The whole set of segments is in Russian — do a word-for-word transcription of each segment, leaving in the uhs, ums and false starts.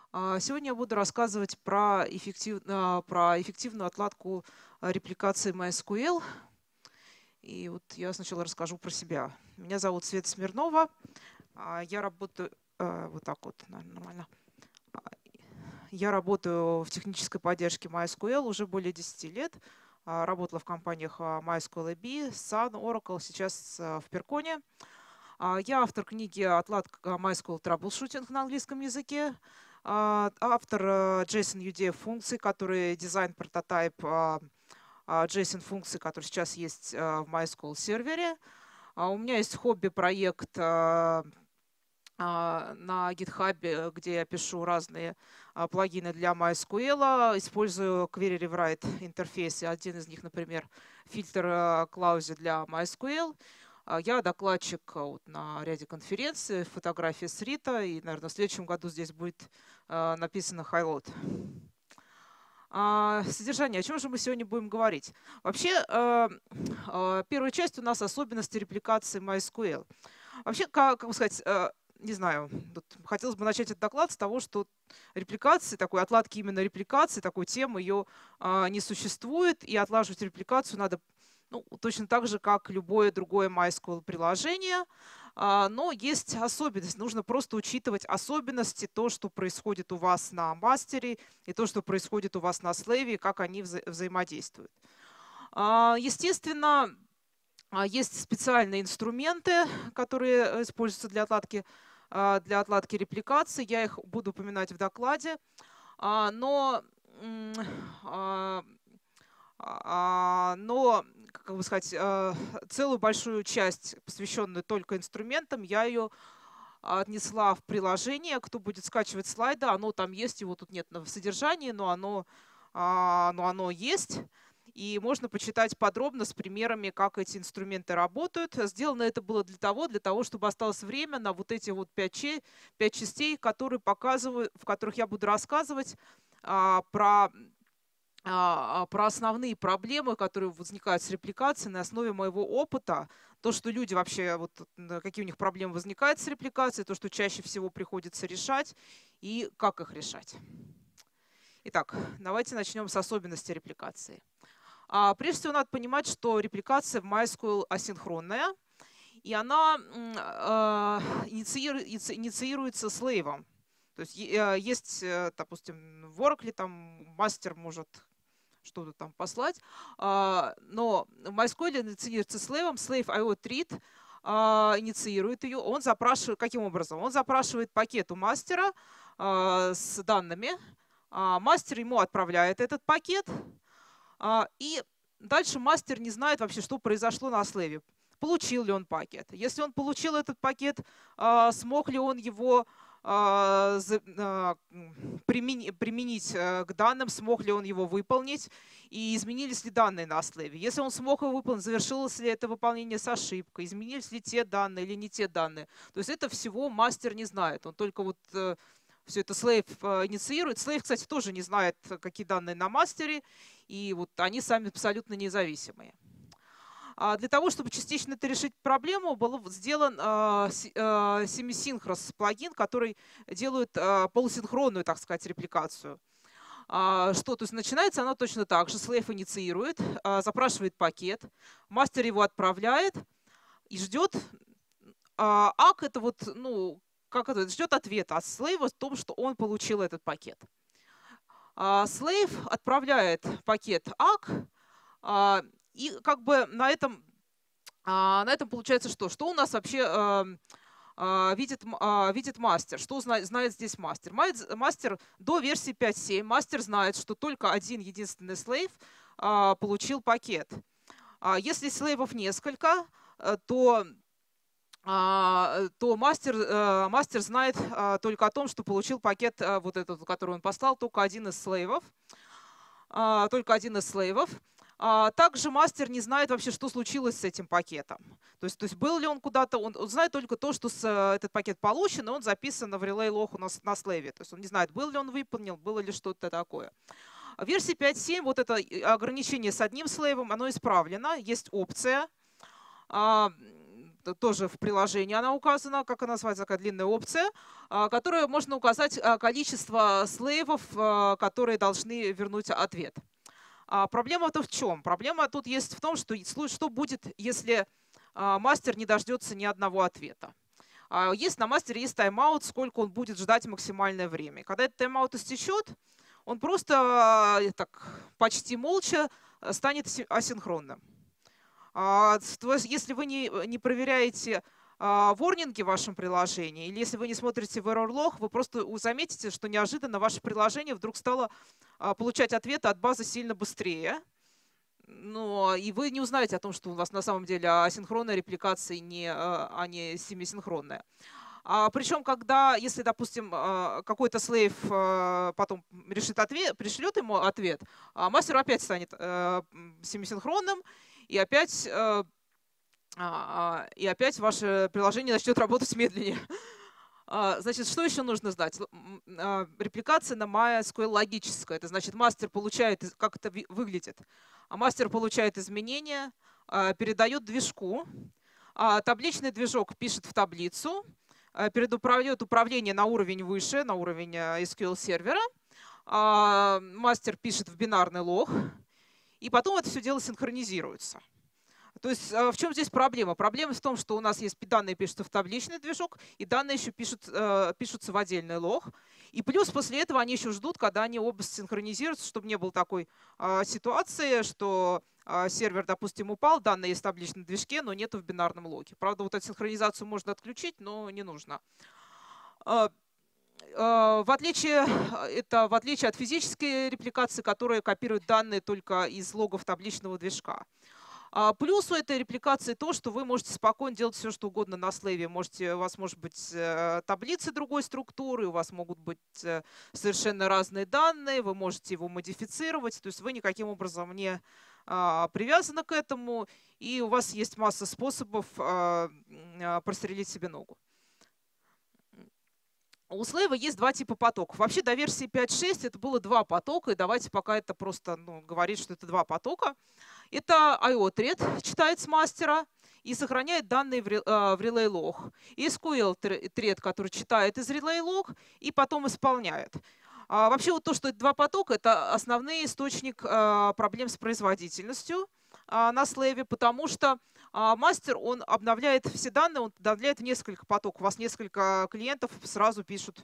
А, Сегодня я буду рассказывать про, эффектив- а, про эффективную отладку а, репликации MySQL. И вот я сначала расскажу про себя. Меня зовут Света Смирнова. а, Я работаю а, вот так вот, наверное, нормально. А, Я работаю в технической поддержке MySQL уже более десяти лет. А, Работала в компаниях а, MySQL эй би, Sun, Oracle, сейчас а, в Перконе. А, Я автор книги «Отладка MySQL Troubleshooting» на английском языке, а, автор э, JSON-ю ди эф-функций, которые дизайн прототип а, а, JSON-функций, который сейчас есть а, в MySQL сервере. А У меня есть хобби-проект а, а, на GitHub, где я пишу разные а, плагины для MySQL, использую Query Rewrite интерфейс. Один из них, например, фильтр Клаузи для MySQL. А, Я докладчик а, вот на ряде конференций, фотографии с Рита, и, наверное, в следующем году здесь будет а, написано Highload. А, Содержание. О чем же мы сегодня будем говорить? Вообще, э, э, первая часть у нас особенности репликации MySQL. Вообще, как, как бы сказать, э, не знаю, тут хотелось бы начать этот доклад с того, что репликации, такой отладки именно репликации, такой темы, ее а, не существует, и отлаживать репликацию надо ну, точно так же, как любое другое MySQL-приложение. А, Но есть особенность. Нужно просто учитывать особенности, то, что происходит у вас на мастере, и то, что происходит у вас на слейве, и как они вза взаимодействуют. А, Естественно, а, есть специальные инструменты, которые используются для отладки, а, для отладки репликации. Я их буду упоминать в докладе. А, Но, м, а, а, но как бы сказать, а, целую большую часть, посвященную только инструментам, я ее отнесла в приложение. Кто будет скачивать слайды, оно там есть, его тут нет в содержании, но оно, а, но оно есть. И можно почитать подробно с примерами, как эти инструменты работают. Сделано это было для того, для того, чтобы осталось время на вот эти вот пять, че- пять частей, которые показываю, в которых я буду рассказывать а, про, а, а, про основные проблемы, которые возникают с репликацией на основе моего опыта. То, что люди вообще, вот н- какие у них проблемы возникают с репликацией, то, что чаще всего приходится решать и как их решать. Итак, давайте начнем с особенностей репликации. А, Прежде всего, надо понимать, что репликация в MySQL асинхронная, и она м, а, иницииру- иници- инициируется слейвом. То есть е- э, есть, э, допустим, в Oracle там мастер может что-то там послать, а, но в MySQL инициируется слейвом, slave io_treat а, инициирует ее, он запрашивает, каким образом? Он запрашивает пакет у мастера а, с данными, а, мастер ему отправляет этот пакет, а, и дальше мастер не знает вообще, что произошло на слэве. Получил ли он пакет? Если он получил этот пакет, а, смог ли он его а, за- а, м, примени- применить э, к данным, смог ли он его выполнить и изменились ли данные на слэве? Если он смог его выполнить, завершилось ли это выполнение с ошибкой, изменились ли те данные или не те данные? То есть это всего мастер не знает. Он только вот э, все это слейв э, инициирует. Слейв, кстати, тоже не знает, какие данные на мастере, и вот они сами абсолютно независимые. А Для того, чтобы частично это решить проблему, был сделан а, си- а, Semisynchronous плагин, который делает а, полусинхронную, так сказать, репликацию. А, Что, то есть начинается она точно так же. Слейв инициирует, а, запрашивает пакет, мастер его отправляет и ждет. а, Ак это вот, ну, как это, ждет ответа от слейва в том, что он получил этот пакет. Слейв отправляет пакет ак, а, и как бы на этом, а, на этом получается что? Что у нас вообще а, а, видит, м- а, видит мастер? Что знает, знает здесь мастер? Мает- Мастер до версии пять точка семь, мастер знает, что только один единственный слейв а, получил пакет. А Если слейвов несколько, э, то а, то мастер, э, мастер знает а, только о том, что получил пакет, а, вот этот, который он послал, только один из слейвов. а, Только один из слейвов. А, Также мастер не знает вообще, что случилось с этим пакетом. То есть, то есть был ли он куда-то, он, он знает только то, что с, э, этот пакет получен, и он записан в relay лоху на, с- на слейве. То есть он не знает, был ли он выполнен, было ли что-то такое. В версии пять точка семь вот это э, ограничение с одним слейвом, оно исправлено. Есть опция, а, тоже в приложении она указана, как она называется, такая длинная опция, которая можно указать количество слейвов, которые должны вернуть ответ. Проблема-то в чем? Проблема тут есть в том, что что будет, если мастер не дождется ни одного ответа. Есть на мастере есть тайм-аут, сколько он будет ждать максимальное время. Когда этот тайм-аут истечет, он просто так, почти молча станет асинхронным. То есть, если вы не, не проверяете ворнинги в вашем приложении, или если вы не смотрите в error log, вы просто заметите, что неожиданно ваше приложение вдруг стало получать ответы от базы сильно быстрее. Но и вы не узнаете о том, что у вас на самом деле асинхронная репликация, не, а не семисинхронная. А, причем, когда, если, допустим, какой-то слейв потом решит ответ, пришлет ему ответ, мастер опять станет семисинхронным, и опять, и опять ваше приложение начнет работать медленнее. Значит, что еще нужно знать? Репликация на MySQL логическая. Это значит, мастер получает, как это выглядит. Мастер получает изменения, передает движку, табличный движок пишет в таблицу, передает управление на уровень выше, на уровень эс кью эль-сервера, мастер пишет в бинарный лог, и потом это все дело синхронизируется. То есть в чем здесь проблема? Проблема в том, что у нас есть данные пишутся в табличный движок, и данные еще пишут, пишутся в отдельный лог. И плюс после этого они еще ждут, когда они оба синхронизируются, чтобы не было такой ситуации, что сервер, допустим, упал, данные есть в табличном движке, но нету в бинарном логе. Правда, вот эту синхронизацию можно отключить, но не нужно. В отличие, это в отличие от физической репликации, которая копирует данные только из логов табличного движка. Плюс у этой репликации то, что вы можете спокойно делать все, что угодно на слейве. Можете, у вас может быть таблицы другой структуры, у вас могут быть совершенно разные данные, вы можете его модифицировать. То есть вы никаким образом не привязаны к этому, и у вас есть масса способов прострелить себе ногу. У слейва есть два типа потоков. Вообще до версии пять точка шесть это было два потока, и давайте пока это просто ну, говорить, что это два потока. Это ай о-thread читает с мастера и сохраняет данные в relay log. И эс кью эль-thread, который читает из relay log и потом исполняет. А вообще вот то, что это два потока, это основной источник проблем с производительностью на слейве, потому что мастер, он обновляет все данные, он обновляет несколько потоков. У вас несколько клиентов сразу пишут,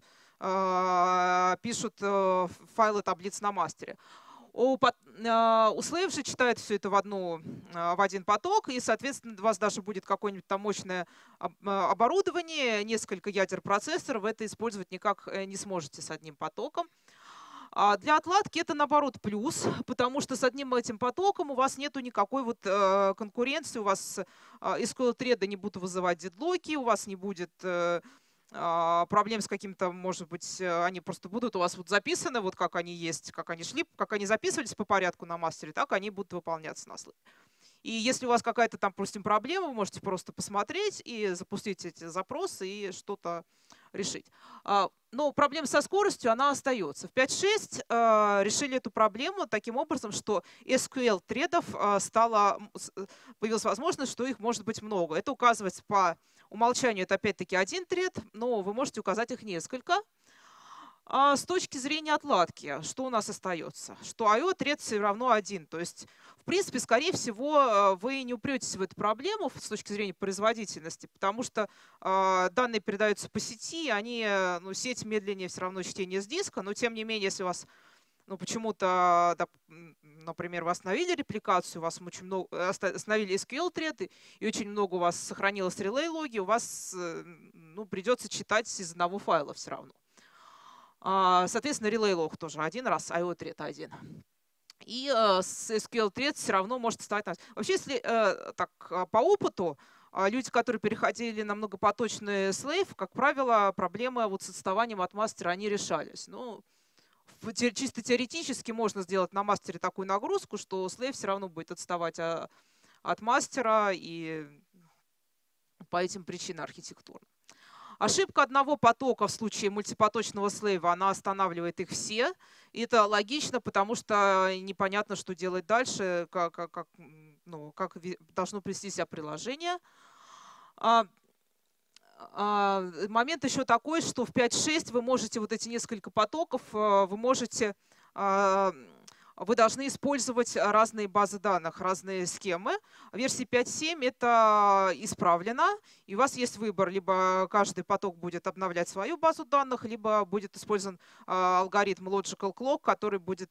пишут файлы таблиц на мастере. У, у слейв же читает все это в, одну, в один поток, и, соответственно, у вас даже будет какое-нибудь там мощное оборудование, несколько ядер процессора, вы это использовать никак не сможете с одним потоком. А для отладки это, наоборот, плюс, потому что с одним этим потоком у вас нету никакой вот конкуренции, у вас эс кью эль-треды не будут вызывать дедлоки, у вас не будет проблем с каким-то, может быть, они просто будут у вас вот записаны, вот как они есть, как они шли, как они записывались по порядку на мастере, так они будут выполняться на слейве. И если у вас какая-то там, допустим, проблема, вы можете просто посмотреть и запустить эти запросы и что-то решить. Но проблема со скоростью, она остается. В пять точка шесть решили эту проблему таким образом, что эс кью эль-тредов стало, появилась возможность, что их может быть много. Это указывается по умолчанию, это опять-таки один тред, но вы можете указать их несколько. А с точки зрения отладки, что у нас остается? Что ай о-тред все равно один. То есть, в принципе, скорее всего, вы не упретесь в эту проблему с точки зрения производительности, потому что э, данные передаются по сети, они, ну, сеть медленнее все равно чтение с диска, но тем не менее, если у вас ну, почему-то, да, например, вы остановили репликацию, у вас очень много, остановили эс кью эль-треды, и очень много у вас сохранилось релей-логи, у вас ну, придется читать из одного файла все равно. Соответственно, relay log тоже один раз, ай о-thread один. И с эс кью эль-thread все равно может вставать. Вообще, если так по опыту, люди, которые переходили на многопоточный слейв, как правило, проблемы вот с отставанием от мастера, они решались. Ну, чисто теоретически можно сделать на мастере такую нагрузку, что слейв все равно будет отставать от мастера, и по этим причинам архитектурно. Ошибка одного потока в случае мультипоточного слейва, она останавливает их все. И это логично, потому что непонятно, что делать дальше, как, как, ну, как должно привести себя приложение. А, а, момент еще такой, что в пять точка шесть вы можете вот эти несколько потоков, вы можете, вы должны использовать разные базы данных, разные схемы. В версии пять точка семь это исправлено, и у вас есть выбор: либо каждый поток будет обновлять свою базу данных, либо будет использован алгоритм Logical Clock, который будет,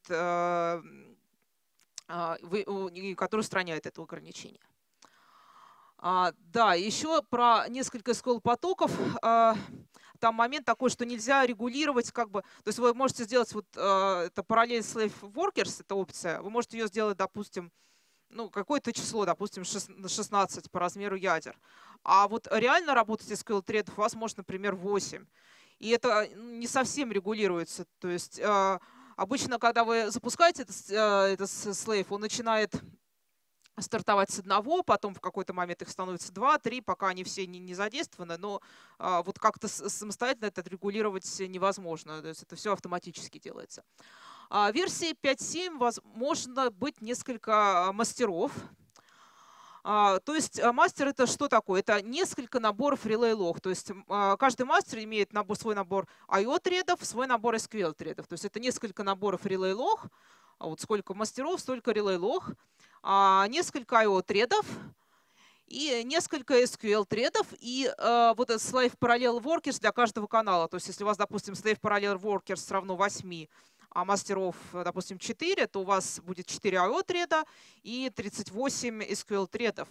который устраняет это ограничение. А, да, еще про несколько эс ку эль-потоков. А, там момент такой, что нельзя регулировать, как бы, то есть вы можете сделать вот а, это параллель slave workers, это опция, вы можете ее сделать, допустим, ну, какое-то число, допустим, шестнадцать по размеру ядер. А вот реально работать эс ку эль-thread у вас может, например, восемь. И это не совсем регулируется. То есть а, обычно, когда вы запускаете этот, этот slave, он начинает стартовать с одного, потом в какой-то момент их становится два, три, пока они все не, не задействованы, но а, вот как-то самостоятельно это регулировать невозможно, то есть это все автоматически делается. А в версии пять точка семь возможно быть несколько мастеров. А, то есть мастер — это что такое? Это несколько наборов relay-log, то есть а, каждый мастер имеет набор, свой набор ай о-тредов, свой набор эс ку эль-тредов, то есть это несколько наборов relay-log, а вот сколько мастеров, столько relay-log. Несколько ай о-тредов и несколько эс ку эль-тредов, и э, вот этот slave parallel workers для каждого канала. То есть если у вас, допустим, slave parallel workers равно восьми, а мастеров, допустим, четыре, то у вас будет четыре ай о-треда и тридцать восемь эс ку эль-тредов.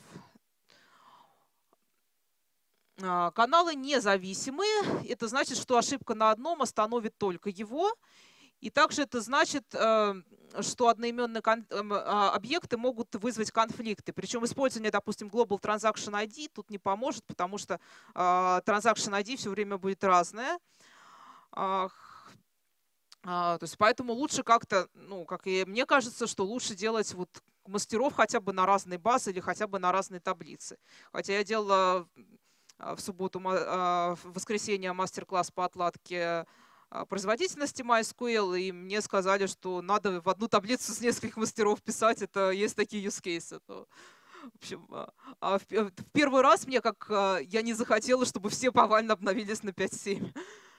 Каналы независимые. Это значит, что ошибка на одном остановит только его. И также это значит, что одноименные объекты могут вызвать конфликты. Причем использование, допустим, Global Transaction ай ди тут не поможет, потому что Transaction ай ди все время будет разное. То есть поэтому лучше как-то, ну, как и мне кажется, что лучше делать вот мастеров хотя бы на разные базы или хотя бы на разные таблицы. Хотя я делала в субботу, в воскресенье мастер-класс по отладке производительности MySQL, и мне сказали, что надо в одну таблицу с нескольких мастеров писать, это есть такие use cases. То, в общем, а в, в первый раз мне, как я не захотела, чтобы все повально обновились на пять точка семь.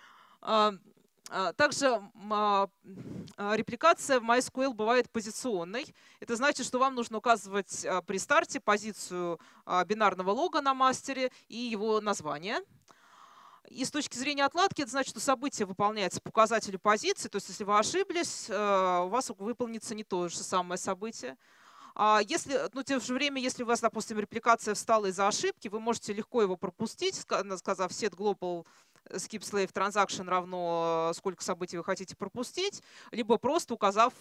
Также репликация в MySQL бывает позиционной. Это значит, что вам нужно указывать при старте позицию бинарного лога на мастере и его название. И с точки зрения отладки, это значит, что событие выполняется по указателю позиции. То есть если вы ошиблись, у вас выполнится не то же самое событие. А если, ну, в то же время, если у вас, допустим, репликация встала из-за ошибки, вы можете легко его пропустить, сказав set global skip slave transaction равно сколько событий вы хотите пропустить, либо просто указав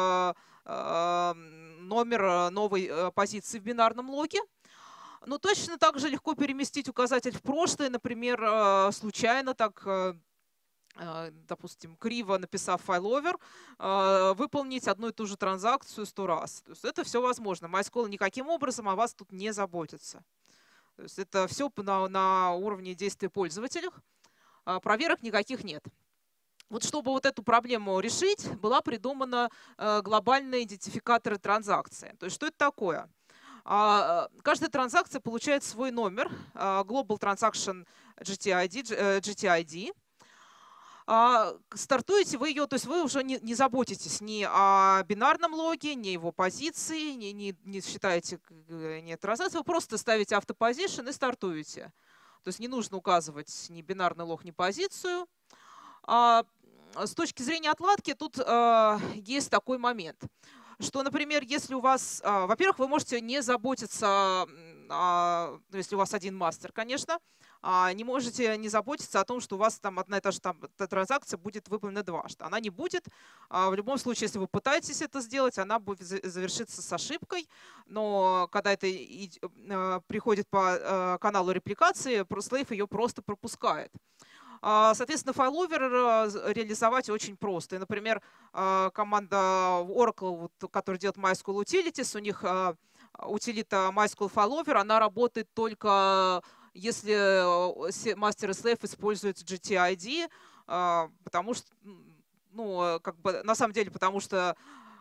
номер новой позиции в бинарном логе. Но точно так же легко переместить указатель в прошлое, например, случайно так, допустим, криво написав failover, выполнить одну и ту же транзакцию сто раз. То есть это все возможно. MySQL никаким образом о вас тут не заботится. То есть это все на, на уровне действия пользователя. Проверок никаких нет. Вот чтобы вот эту проблему решить, была придумана глобальная идентификаторы транзакции. То есть что это такое? Каждая транзакция получает свой номер, Global Transaction джи ти ай ди, джи ти ай ди. Стартуете вы ее, то есть вы уже не, не заботитесь ни о бинарном логе, ни его позиции, не, не, не считаете ни транзакции, вы просто ставите автопозишн и стартуете. То есть не нужно указывать ни бинарный лог, ни позицию. С точки зрения отладки тут есть такой момент, что, например, если у вас, во-первых, вы можете не заботиться, если у вас один мастер, конечно, не можете не заботиться о том, что у вас там одна и та же там, та транзакция будет выполнена дважды. Она не будет. В любом случае, если вы пытаетесь это сделать, она будет завершиться с ошибкой. Но когда это приходит по каналу репликации, slave ее просто пропускает. Соответственно, файловер реализовать очень просто. И, например, команда Oracle, которая делает MySQL Utilities, у них утилита MySQL Failover, она работает только если мастер и slave используют джи ти ай ди, потому что, ну, как бы, на самом деле, потому что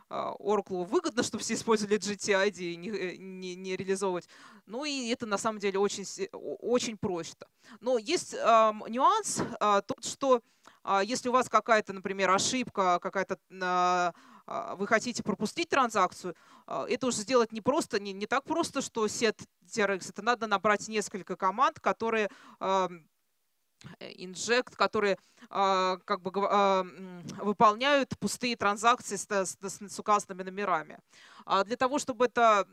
Oracle выгодно, чтобы все использовали джи ти ай ди и не, не, не реализовывать. Ну и это на самом деле очень, очень просто. Но есть э, нюанс э, тот, что э, если у вас какая-то, например, ошибка, какая-то э, вы хотите пропустить транзакцию, это уже сделать не просто, не, не так просто, что set-x, это надо набрать несколько команд, которые э, inject, которые э, как бы э, выполняют пустые транзакции с, с, с указанными номерами. А для того, чтобы это,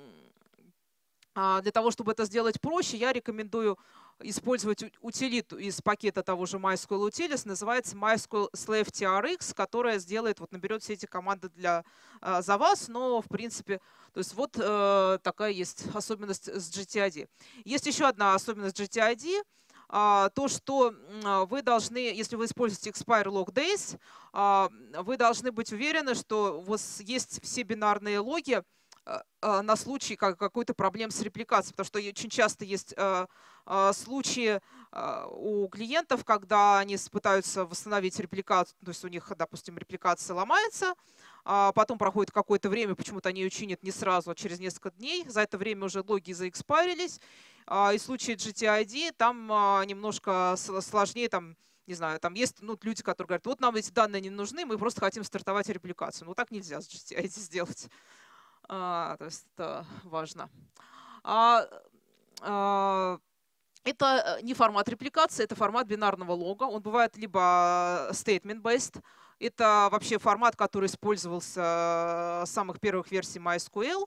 для того, чтобы это сделать проще, я рекомендую использовать утилиту из пакета того же MySQL Utils, называется MySQL Slave ти ар икс, которая сделает, вот наберет все эти команды для, за вас, но в принципе, то есть вот э, такая есть особенность с джи ти ай ди. Есть еще одна особенность джи ти ай ди, то, что вы должны, если вы используете expire log days, вы должны быть уверены, что у вас есть все бинарные логи на случай какой-то проблем с репликацией, потому что очень часто есть случаи у клиентов, когда они пытаются восстановить репликацию, то есть у них, допустим, репликация ломается, потом проходит какое-то время, почему-то они ее чинят не сразу, а через несколько дней, за это время уже логи заэкспарились. И в случае джи ти ай ди там немножко сложнее, там, не знаю, там есть ну, люди, которые говорят, вот нам эти данные не нужны, мы просто хотим стартовать репликацию. Ну так нельзя с джи ти ай ди сделать. А, то есть это важно. А, а, это не формат репликации, это формат бинарного лога. Он бывает либо statement-based, это вообще формат, который использовался с самых первых версий MySQL.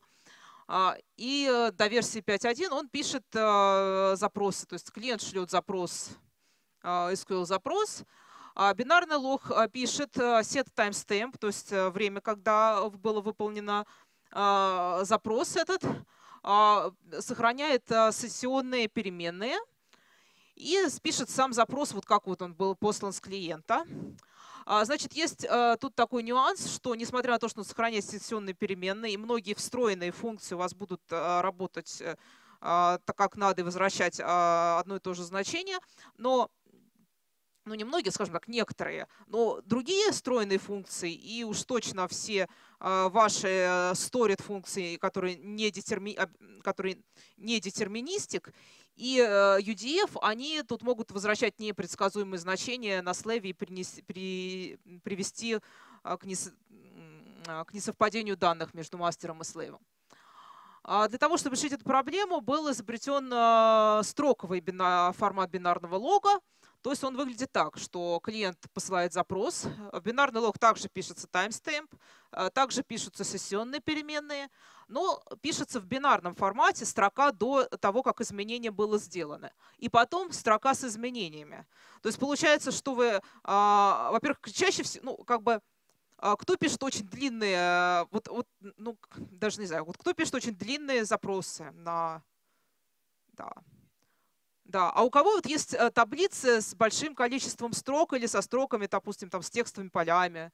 И до версии пять точка один он пишет запросы, то есть клиент шлет запрос, эс ку эль-запрос. Бинарный лог пишет set timestamp, то есть время, когда было выполнено запрос этот, сохраняет сессионные переменные и пишет сам запрос, вот как вот он был послан с клиента. Значит, есть тут такой нюанс, что несмотря на то, что он сохраняет сессионные переменные, и многие встроенные функции у вас будут работать так, как надо, и возвращать одно и то же значение, но ну, не многие, скажем так, некоторые, но другие встроенные функции, и уж точно все ваши stored функции, которые не, детерми... которые не детерминистик, и ю ди эф, они тут могут возвращать непредсказуемые значения на слэве и принес... при... привести к, нес... к несовпадению данных между мастером и слэвом. Для того, чтобы решить эту проблему, был изобретен строковый формат бинарного лога. То есть он выглядит так, что клиент посылает запрос, в бинарный лог также пишется timestamp, также пишутся сессионные переменные, но пишется в бинарном формате строка до того, как изменение было сделано. И потом строка с изменениями. То есть получается, что вы, во-первых, чаще всего, ну, как бы, кто пишет очень длинные, вот, вот, ну, даже не знаю, вот кто пишет очень длинные запросы на, да. Да, а у кого вот есть таблицы с большим количеством строк или со строками, допустим, там с текстовыми полями?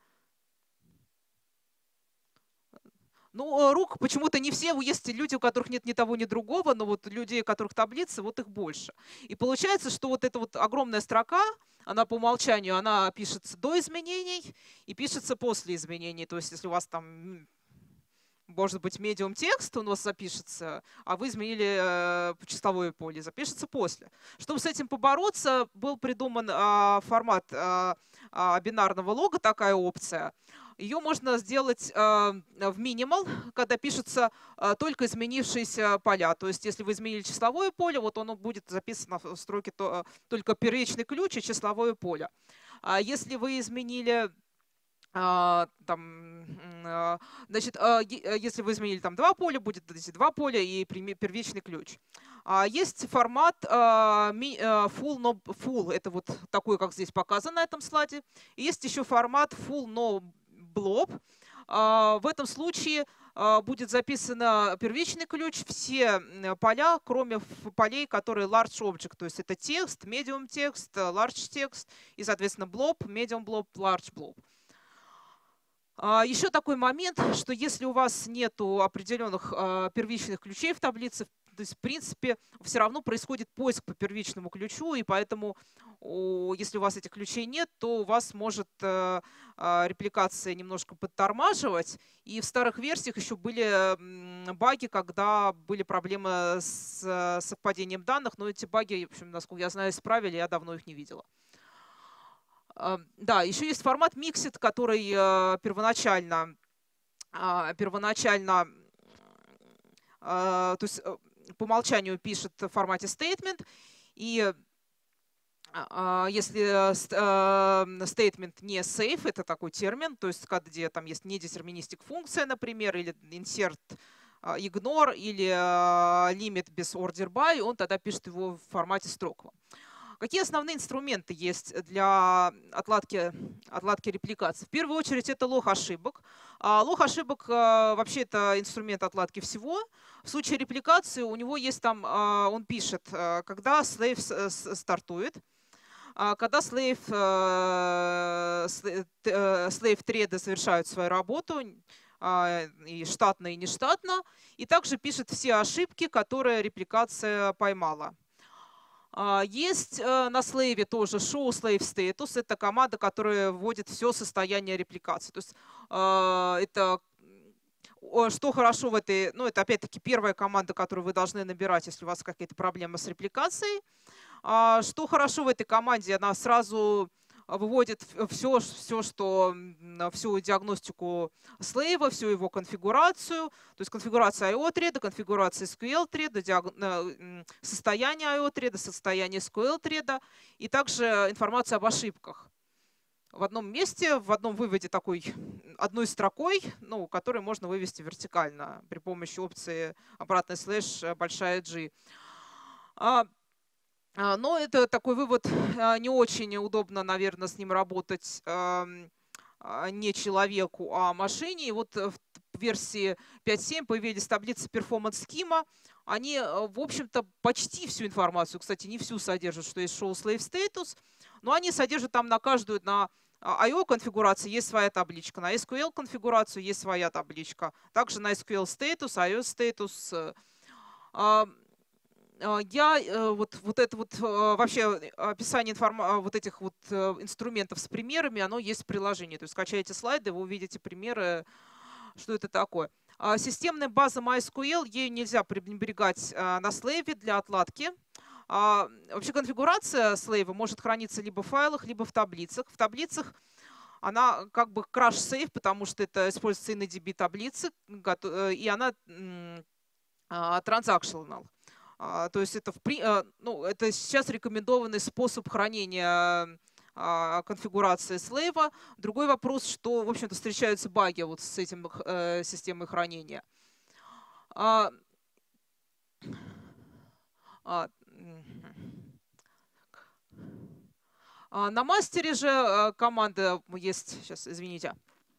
Ну, рук почему-то не все. Есть люди, у которых нет ни того, ни другого, но вот людей, у которых таблицы, вот их больше. И получается, что вот эта вот огромная строка, она по умолчанию, она пишется до изменений и пишется после изменений. То есть если у вас там, может быть, медиум текст у вас запишется, а вы изменили э, числовое поле, запишется после. Чтобы с этим побороться, был придуман э, формат э, э, бинарного лога, такая опция. Ее можно сделать э, в minimal, когда пишутся э, только изменившиеся поля. То есть если вы изменили числовое поле, вот оно будет записано в строке то, только первичный ключ и числовое поле. А если вы изменили Uh, там, uh, значит, uh, если вы изменили там два поля, будет эти два поля и первичный ключ. Uh, есть формат uh, full no full, это вот такой, как здесь показано на этом слайде. И есть еще формат full no blob. Uh, в этом случае uh, будет записано первичный ключ, все поля, кроме полей, которые large object, то есть это текст, medium текст, large текст и, соответственно, blob, medium blob, large blob. Еще такой момент, что если у вас нет определенных первичных ключей в таблице, то есть, в принципе, все равно происходит поиск по первичному ключу, и поэтому, если у вас этих ключей нет, то у вас может репликация немножко подтормаживать. И в старых версиях еще были баги, когда были проблемы с совпадением данных, но эти баги, в общем, насколько я знаю, исправили, я давно их не видела. Да, еще есть формат Mixed, который первоначально, первоначально то есть по умолчанию пишет в формате statement, и если statement не safe, это такой термин, то есть где там есть недетерминистик функция, например, или insert ignore, или limit без order by, он тогда пишет его в формате строк. Какие основные инструменты есть для отладки, отладки репликации? В первую очередь это лог ошибок. Лог ошибок вообще это инструмент отладки всего. В случае репликации у него есть там, он пишет, когда slave стартует, когда slave, slave треды совершают свою работу, и штатно, и нештатно, и также пишет все ошибки, которые репликация поймала. Есть на слейве тоже show slave status. Это команда, которая вводит все состояние репликации. То есть это что хорошо в этой, ну это опять-таки первая команда, которую вы должны набирать, если у вас какие-то проблемы с репликацией. Что хорошо в этой команде, она сразу выводит все, все, что, всю диагностику слейва, всю его конфигурацию, то есть конфигурация ай о-треда, конфигурация эс ку эль-треда, состояние ай о-треда, состояние эс ку эль-треда и также информация об ошибках. В одном месте, в одном выводе такой, одной строкой, ну, которую можно вывести вертикально при помощи опции обратный слэш большая G. Но это такой вывод, не очень удобно, наверное, с ним работать не человеку, а машине. И вот в версии пять точка семь появились таблицы Performance Schema. Они, в общем-то, почти всю информацию, кстати, не всю содержат, что есть Show Slave Status, но они содержат там на каждую, на ай о-конфигурации есть своя табличка, на эс ку эль-конфигурацию есть своя табличка, также на эс ку эль Status, ай о-Status. Я вот, вот это вот вообще описание информа вот этих вот инструментов с примерами, оно есть в приложении. То есть скачаете слайды, вы увидите примеры, что это такое. Системная база MySQL, ею нельзя пренебрегать на слейве для отладки. Вообще конфигурация слейва может храниться либо в файлах, либо в таблицах. В таблицах она как бы crash-safe, потому что это используется InnoDB таблицы, и она transactional. То есть это, в, ну, это сейчас рекомендованный способ хранения конфигурации слейва. Другой вопрос, что, в общем-то, встречаются баги вот с этим э, системой хранения. А, а, а, на мастере же команда есть, сейчас, извините,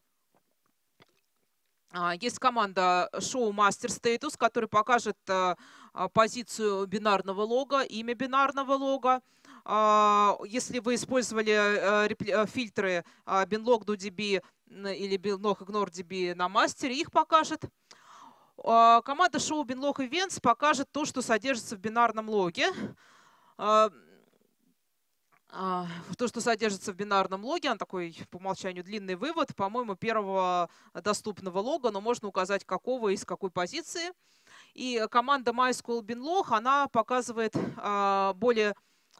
есть команда show master status, которая покажет позицию бинарного лога, имя бинарного лога. Если вы использовали фильтры binlog.db или binlog-ignore.db на мастере, их покажет. Команда show binlog events покажет то, что содержится в бинарном логе. То, что содержится в бинарном логе, он такой по умолчанию длинный вывод, по-моему, первого доступного лога, но можно указать какого и с какой позиции. И команда MySQL binlog, она показывает более...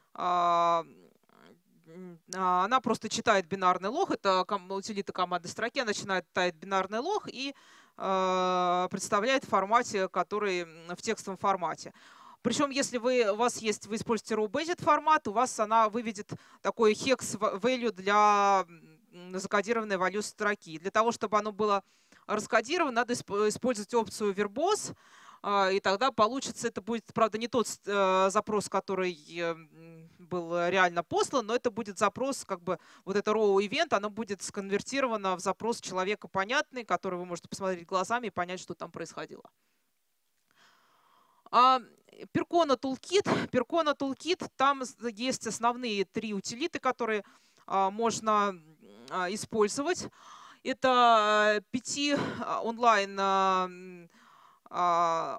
Она просто читает бинарный лог, это утилита команды строки, она начинает читать бинарный лог и представляет в формате, который в текстовом формате. Причем, если вы, у вас есть, вы используете row-based формат, у вас она выведет такой hex value для закодированной value строки. Для того, чтобы оно было раскодировано, надо использовать опцию verbose, и тогда получится, это будет, правда, не тот запрос, который был реально послан, но это будет запрос, как бы вот это row event, оно будет сконвертировано в запрос человека понятный, который вы можете посмотреть глазами и понять, что там происходило. Percona Toolkit. Percona Toolkit, там есть основные три утилиты, которые можно использовать. Это пяти онлайн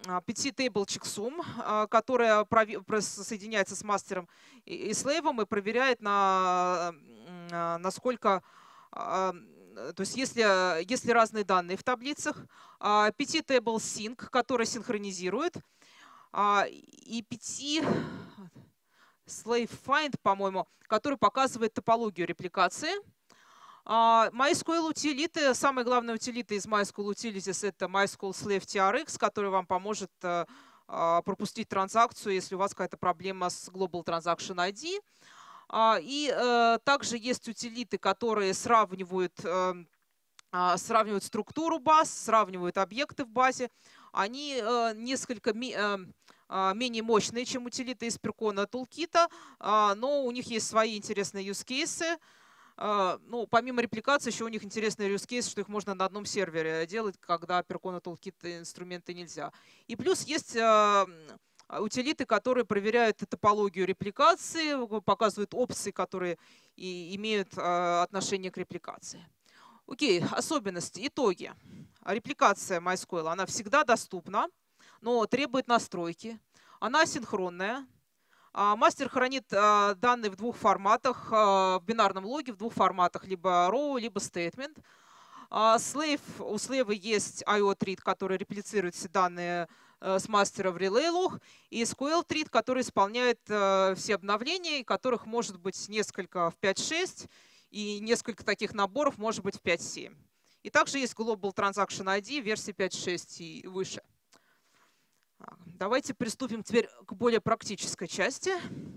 пи ти table checksum, которая соединяется с мастером и слейвом и проверяет, на, насколько, то есть если, если разные данные в таблицах, пи ти table sync, который синхронизирует, и пи ти slave find, по-моему, который показывает топологию репликации. MySQL утилиты, самая главная утилита из MySQL Utilities — это MySQL Slave ти ар икс, который вам поможет пропустить транзакцию, если у вас какая-то проблема с Global Transaction ай ди. И также есть утилиты, которые сравнивают, сравнивают структуру баз, сравнивают объекты в базе. Они несколько менее мощные, чем утилиты из Percona Toolkit, но у них есть свои интересные use cases. Ну, помимо репликации, еще у них интересный use case, что их можно на одном сервере делать, когда Percona Toolkit инструменты нельзя. И плюс есть утилиты, которые проверяют топологию репликации, показывают опции, которые и имеют отношение к репликации. Окей, особенности, итоги. Репликация MySQL, она всегда доступна, но требует настройки. Она асинхронная. Мастер хранит данные в двух форматах, в бинарном логе, в двух форматах, либо row, либо statement. Slave, у Slave есть ай о-трид, который реплицирует все данные с мастера в relay log, и эс ку эль-трид, который исполняет все обновления, которых может быть несколько в пять шесть, и несколько таких наборов может быть в пять семь. И также есть Global Transaction ай ди версии пять шесть и выше. Давайте приступим теперь к более практической части.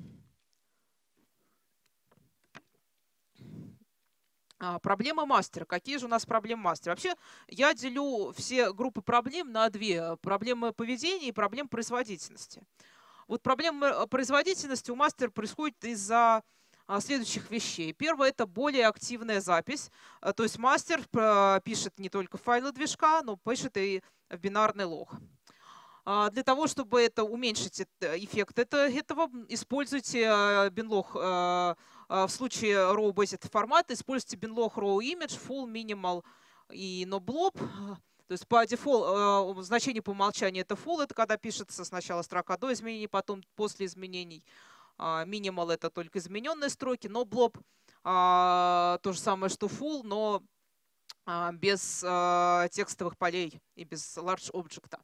Проблемы мастера. Какие же у нас проблемы мастера? Вообще, я делю все группы проблем на две. Проблемы поведения и проблемы производительности. Вот проблема производительности у мастера происходит из-за следующих вещей. Первое — это более активная запись. То есть мастер пишет не только файлы движка, но пишет и в бинарный лог. Для того, чтобы это уменьшить эффект этого, используйте binlog. В случае row-based формата используйте binlog row image, full, minimal и noblob. То есть по дефолту значение по умолчанию это full, это когда пишется сначала строка до изменений, потом после изменений. Minimal — это только измененные строки, noblob то же самое, что full, но без текстовых полей и без large object.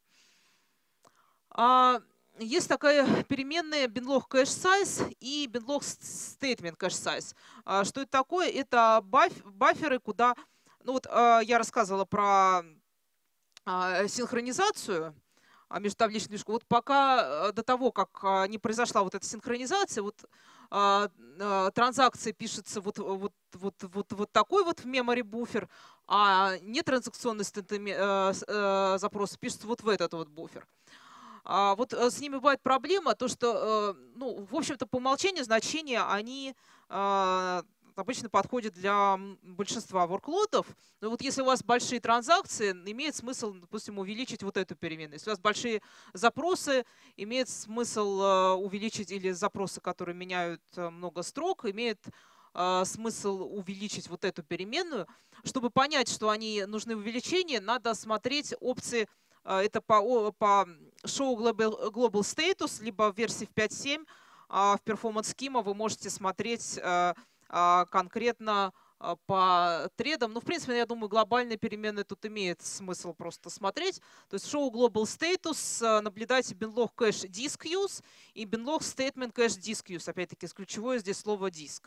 Есть такая переменная binlog cache size и binlog statement cache size. Что это такое? Это баферы, куда... Ну вот я рассказывала про синхронизацию межтабличную движку. Вот пока до того, как не произошла вот эта синхронизация, вот транзакция пишется вот, вот, вот, вот, вот такой вот в memory буфер, а нетранзакционный запрос пишется вот в этот вот буфер. А вот с ними бывает проблема, то что, ну, в общем-то, по умолчанию значения они обычно подходят для большинства ворклодов. Но вот если у вас большие транзакции, имеет смысл, допустим, увеличить вот эту переменную. Если у вас большие запросы, имеет смысл увеличить, или запросы, которые меняют много строк, имеет смысл увеличить вот эту переменную. Чтобы понять, что они нужны увеличения, надо смотреть опции. Это по, по show global, global status, либо в версии в пять семь в Performance Schema вы можете смотреть конкретно по тредам. Ну, в принципе, я думаю, глобальные переменные тут имеет смысл просто смотреть. То есть show global status, наблюдайте binlog cache disk use и binlog statement cache disk use. Опять-таки, ключевое здесь слово disk.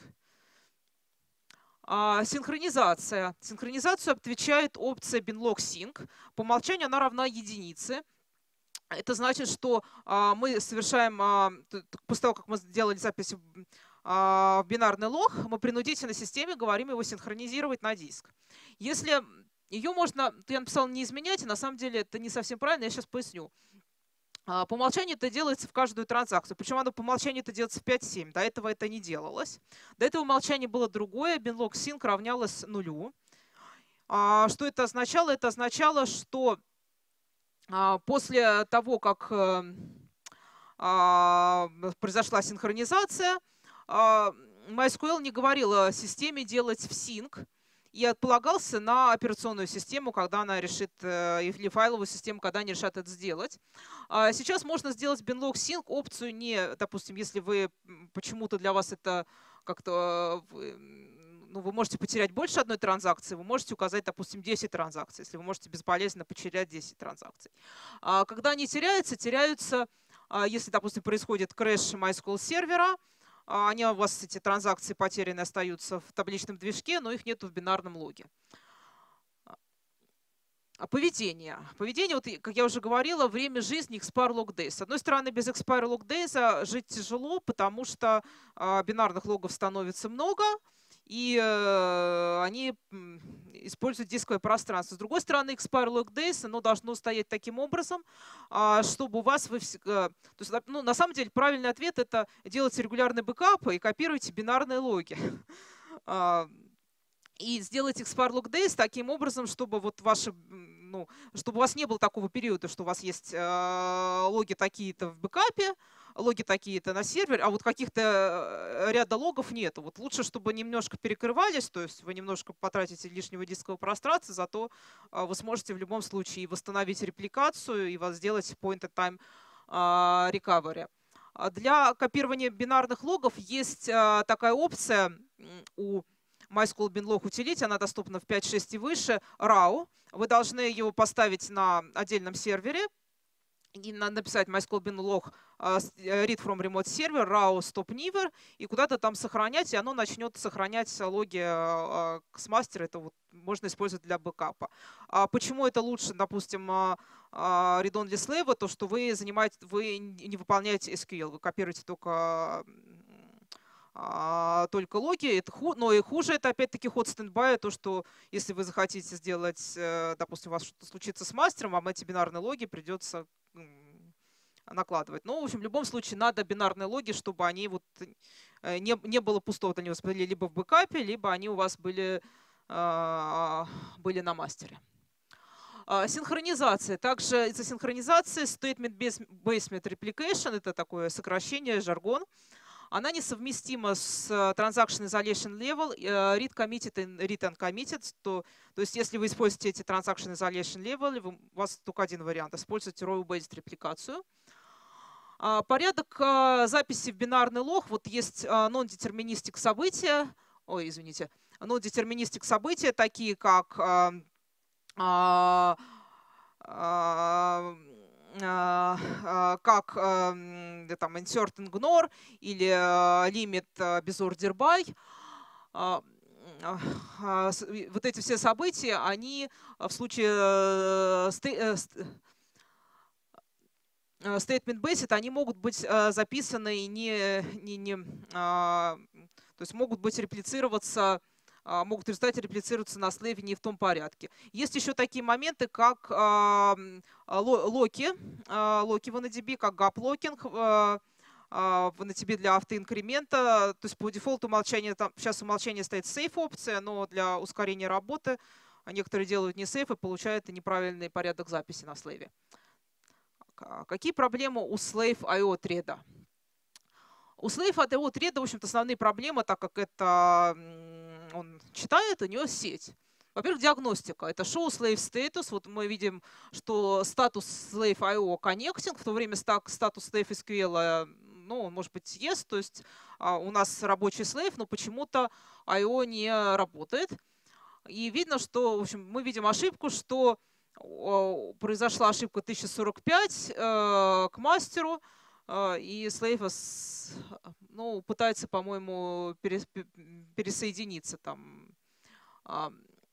Синхронизация. Синхронизацию отвечает опция binlog sync. По умолчанию она равна единице. Это значит, что мы совершаем, после того, как мы сделали запись в бинарный лог, мы принудительно системе говорим его синхронизировать на диск. Если ее можно, то я написал не изменять, и на самом деле это не совсем правильно, я сейчас поясню. По умолчанию это делается в каждую транзакцию. Причем оно по умолчанию это делается в пять семь. До этого это не делалось. До этого умолчание было другое. Binlog sync равнялось нулю. Что это означало? Это означало, что после того, как произошла синхронизация, MySQL не говорила системе делать в sync. и отполагался на операционную систему, когда она решит, или файловую систему, когда они решат это сделать. Сейчас можно сделать binlog sync опцию не, допустим, если вы почему-то для вас это как-то, ну, вы можете потерять больше одной транзакции, вы можете указать, допустим, десять транзакций, если вы можете безболезненно потерять десять транзакций. Когда они теряются, теряются, если, допустим, происходит крэш MySQL сервера, они у вас, эти транзакции потеряны, остаются в табличном движке, но их нету в бинарном логе. Поведение. Поведение, вот, как я уже говорила, время жизни expire log days. С одной стороны, без expire log days жить тяжело, потому что бинарных логов становится много, и они используют дисковое пространство. С другой стороны, expire log days, оно должно стоять таким образом, чтобы у вас... Вы, то есть, ну, на самом деле, правильный ответ — это делать регулярные бэкапы и копируйте бинарные логи. И сделать expire log days таким образом, чтобы вот ваши, ну, чтобы у вас не было такого периода, что у вас есть э, логи такие-то в бэкапе, логи такие-то на сервере, а вот каких-то ряда логов нет. Вот лучше, чтобы немножко перекрывались, то есть вы немножко потратите лишнего дискового пространства, зато э, вы сможете в любом случае восстановить репликацию и вас сделать point-in-time э, recovery. Для копирования бинарных логов есть э, такая опция у MySQL binlog Utility, она доступна в пять шесть и выше, рау. Вы должны его поставить на отдельном сервере и написать MySQL binlog read from remote server, rau stop never, и куда-то там сохранять, и оно начнет сохранять логи с мастера. Это вот можно использовать для бэкапа. А почему это лучше, допустим, read-only slave? То, что вы занимаете, вы не выполняете эс кью эль, вы копируете только только логи, это ху, но и хуже это опять-таки hot standby, то, что если вы захотите сделать, допустим, у вас что-то случится с мастером, вам эти бинарные логи придется накладывать. Но, в общем, в любом случае надо бинарные логи, чтобы они вот не, не было пустого, они у вас были либо в бэкапе, либо они у вас были, были на мастере. Синхронизация. Также из-за синхронизации Statement-Based Replication, это такое сокращение, жаргон, она несовместима с Transaction Isolation Level, Read Committed и Read Uncommitted. То, то есть если вы используете эти Transaction Isolation Level, вы, у вас только один вариант. Используйте row-based репликацию. Порядок записи в бинарный лог. Вот есть non-deterministic события. Ой, извините. Non-deterministic события, такие как как там, insert ignore или limit без order by. Вот эти все события, они в случае statement-based, они могут быть записаны не, не, не, то есть могут быть реплицироваться, могут в результате реплицироваться на слэве не в том порядке. Есть еще такие моменты, как локи, локи в эн эй ди би, как gap-локинг в эн эй ди би для автоинкремента. То есть по дефолту умолчания, там, сейчас умолчание стоит safe опция, но для ускорения работы некоторые делают не safe и получают неправильный порядок записи на слэве. Какие проблемы у slave ай о thread? У slave ай о thread, в общем-то, основные проблемы, так как это он читает, у него сеть. Во-первых, диагностика. Это show slave status. Вот мы видим, что статус slave ай о connecting, в то время статус slave эс кью эль, ну, он может быть yes, то есть у нас рабочий slave, но почему-то ай о не работает. И видно, что, в общем, мы видим ошибку, что произошла ошибка тысяча сорок пять э, к мастеру, э, и слейв ну, пытается, по-моему, перес, пересоединиться там. А,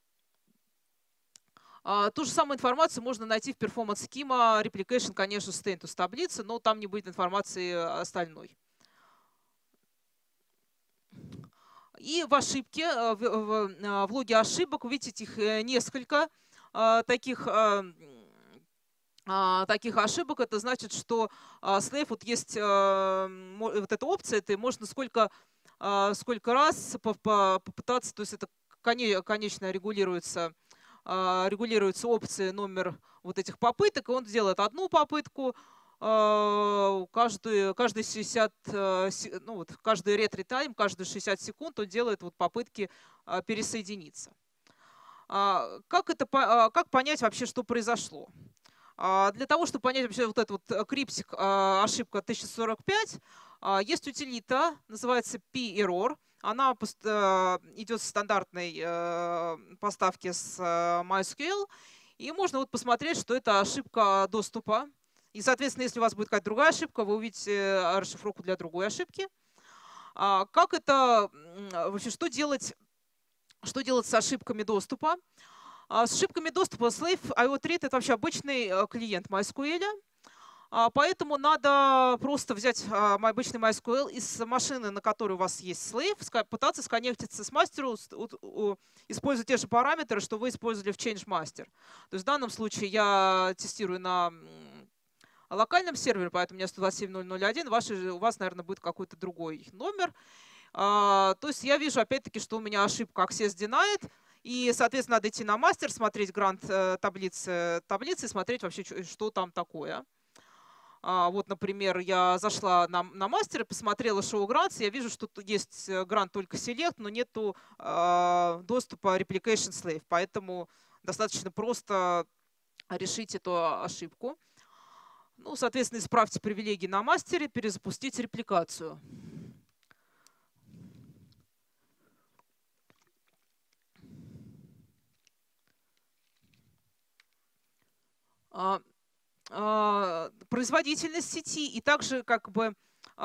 а, ту же самую информацию можно найти в Performance Schema Replication, конечно, status таблицы, но там не будет информации остальной. И в ошибке, в, в, в логе ошибок, вы видите их несколько таких, таких ошибок. Это значит, что slave, вот есть вот эта опция, это можно сколько, сколько раз попытаться, то есть это конечно регулируется, регулируется опция номер вот этих попыток, и он делает одну попытку, каждую, каждые шестьдесят, ну вот, каждый ретри тайм, каждые шестьдесят секунд он делает вот попытки пересоединиться. Как, это, как понять вообще, что произошло? Для того, чтобы понять вообще вот этот вот криптик ошибка тысяча сорок пять, есть утилита, называется p-error. Она идет с стандартной поставки с MySQL. И можно вот посмотреть, что это ошибка доступа. И, соответственно, если у вас будет какая-то другая ошибка, вы увидите расшифровку для другой ошибки. Как это вообще, что делать, что делать с ошибками доступа? С ошибками доступа Slave ай о Treat — это вообще обычный клиент MySQL. Поэтому надо просто взять обычный MySQL из машины, на которой у вас есть Slave, пытаться сконнектиться с мастером, используя те же параметры, что вы использовали в ChangeMaster. То есть в данном случае я тестирую на локальном сервере, поэтому у меня сто двадцать семь точка ноль ноль один, ваш, у вас, наверное, будет какой-то другой номер. То есть я вижу, опять-таки, что у меня ошибка Access Denied. И, соответственно, надо идти на мастер, смотреть грант таблицы, таблицы, смотреть вообще, что там такое. Вот, например, я зашла на, на мастер, посмотрела show grants, я вижу, что тут есть грант только select, но нету э, доступа replication slave, поэтому достаточно просто решить эту ошибку. Ну, соответственно, исправьте привилегии на мастере, перезапустите репликацию. Производительность сети и также как бы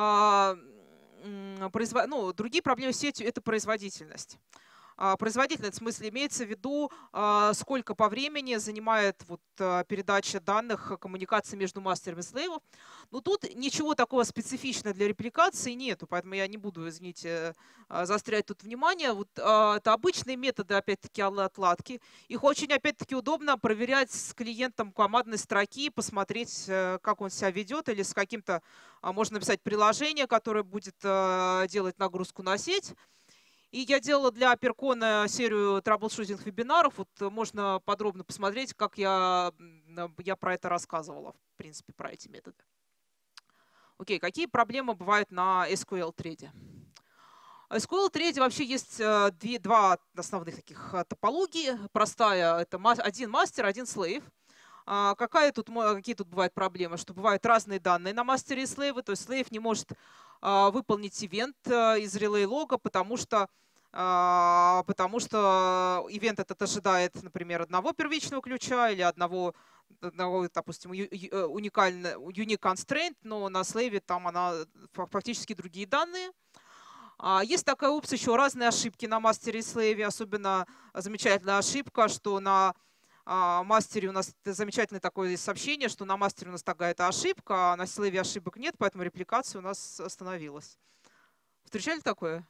ну, другие проблемы с сетью — это производительность. Производительность, в смысле, имеется в виду, сколько по времени занимает вот передача данных, коммуникации между мастером и слейвом. Но тут ничего такого специфичного для репликации нету, поэтому я не буду, извините, заострять тут внимание. Вот это обычные методы, опять-таки, отладки. Их очень, опять-таки, удобно проверять с клиентом командной строки, посмотреть, как он себя ведет, или с каким-то, можно написать приложение, которое будет делать нагрузку на сеть. И я делала для Перкона серию траблшутинг вебинаров. Вот можно подробно посмотреть, как я, я про это рассказывала, в принципе, про эти методы. Окей, какие проблемы бывают на эс ку эль-треде? В эс ку эль-треде вообще есть две, два основных таких топологии. Простая — это один мастер, один слейв. Какая тут, какие тут бывают проблемы? Что бывают разные данные на мастере и слейве. То есть слейв не может выполнить ивент из relay лога, потому что, потому что ивент этот ожидает, например, одного первичного ключа или одного, одного допустим, уникального unique constraint, но на слейве там она фактически другие данные. Есть такая опция еще разные ошибки на мастере и слейве, особенно замечательная ошибка, что на мастере у нас замечательное такое сообщение, что на мастере у нас такая-то ошибка, а на слейве ошибок нет, поэтому репликация у нас остановилась. Встречали такое?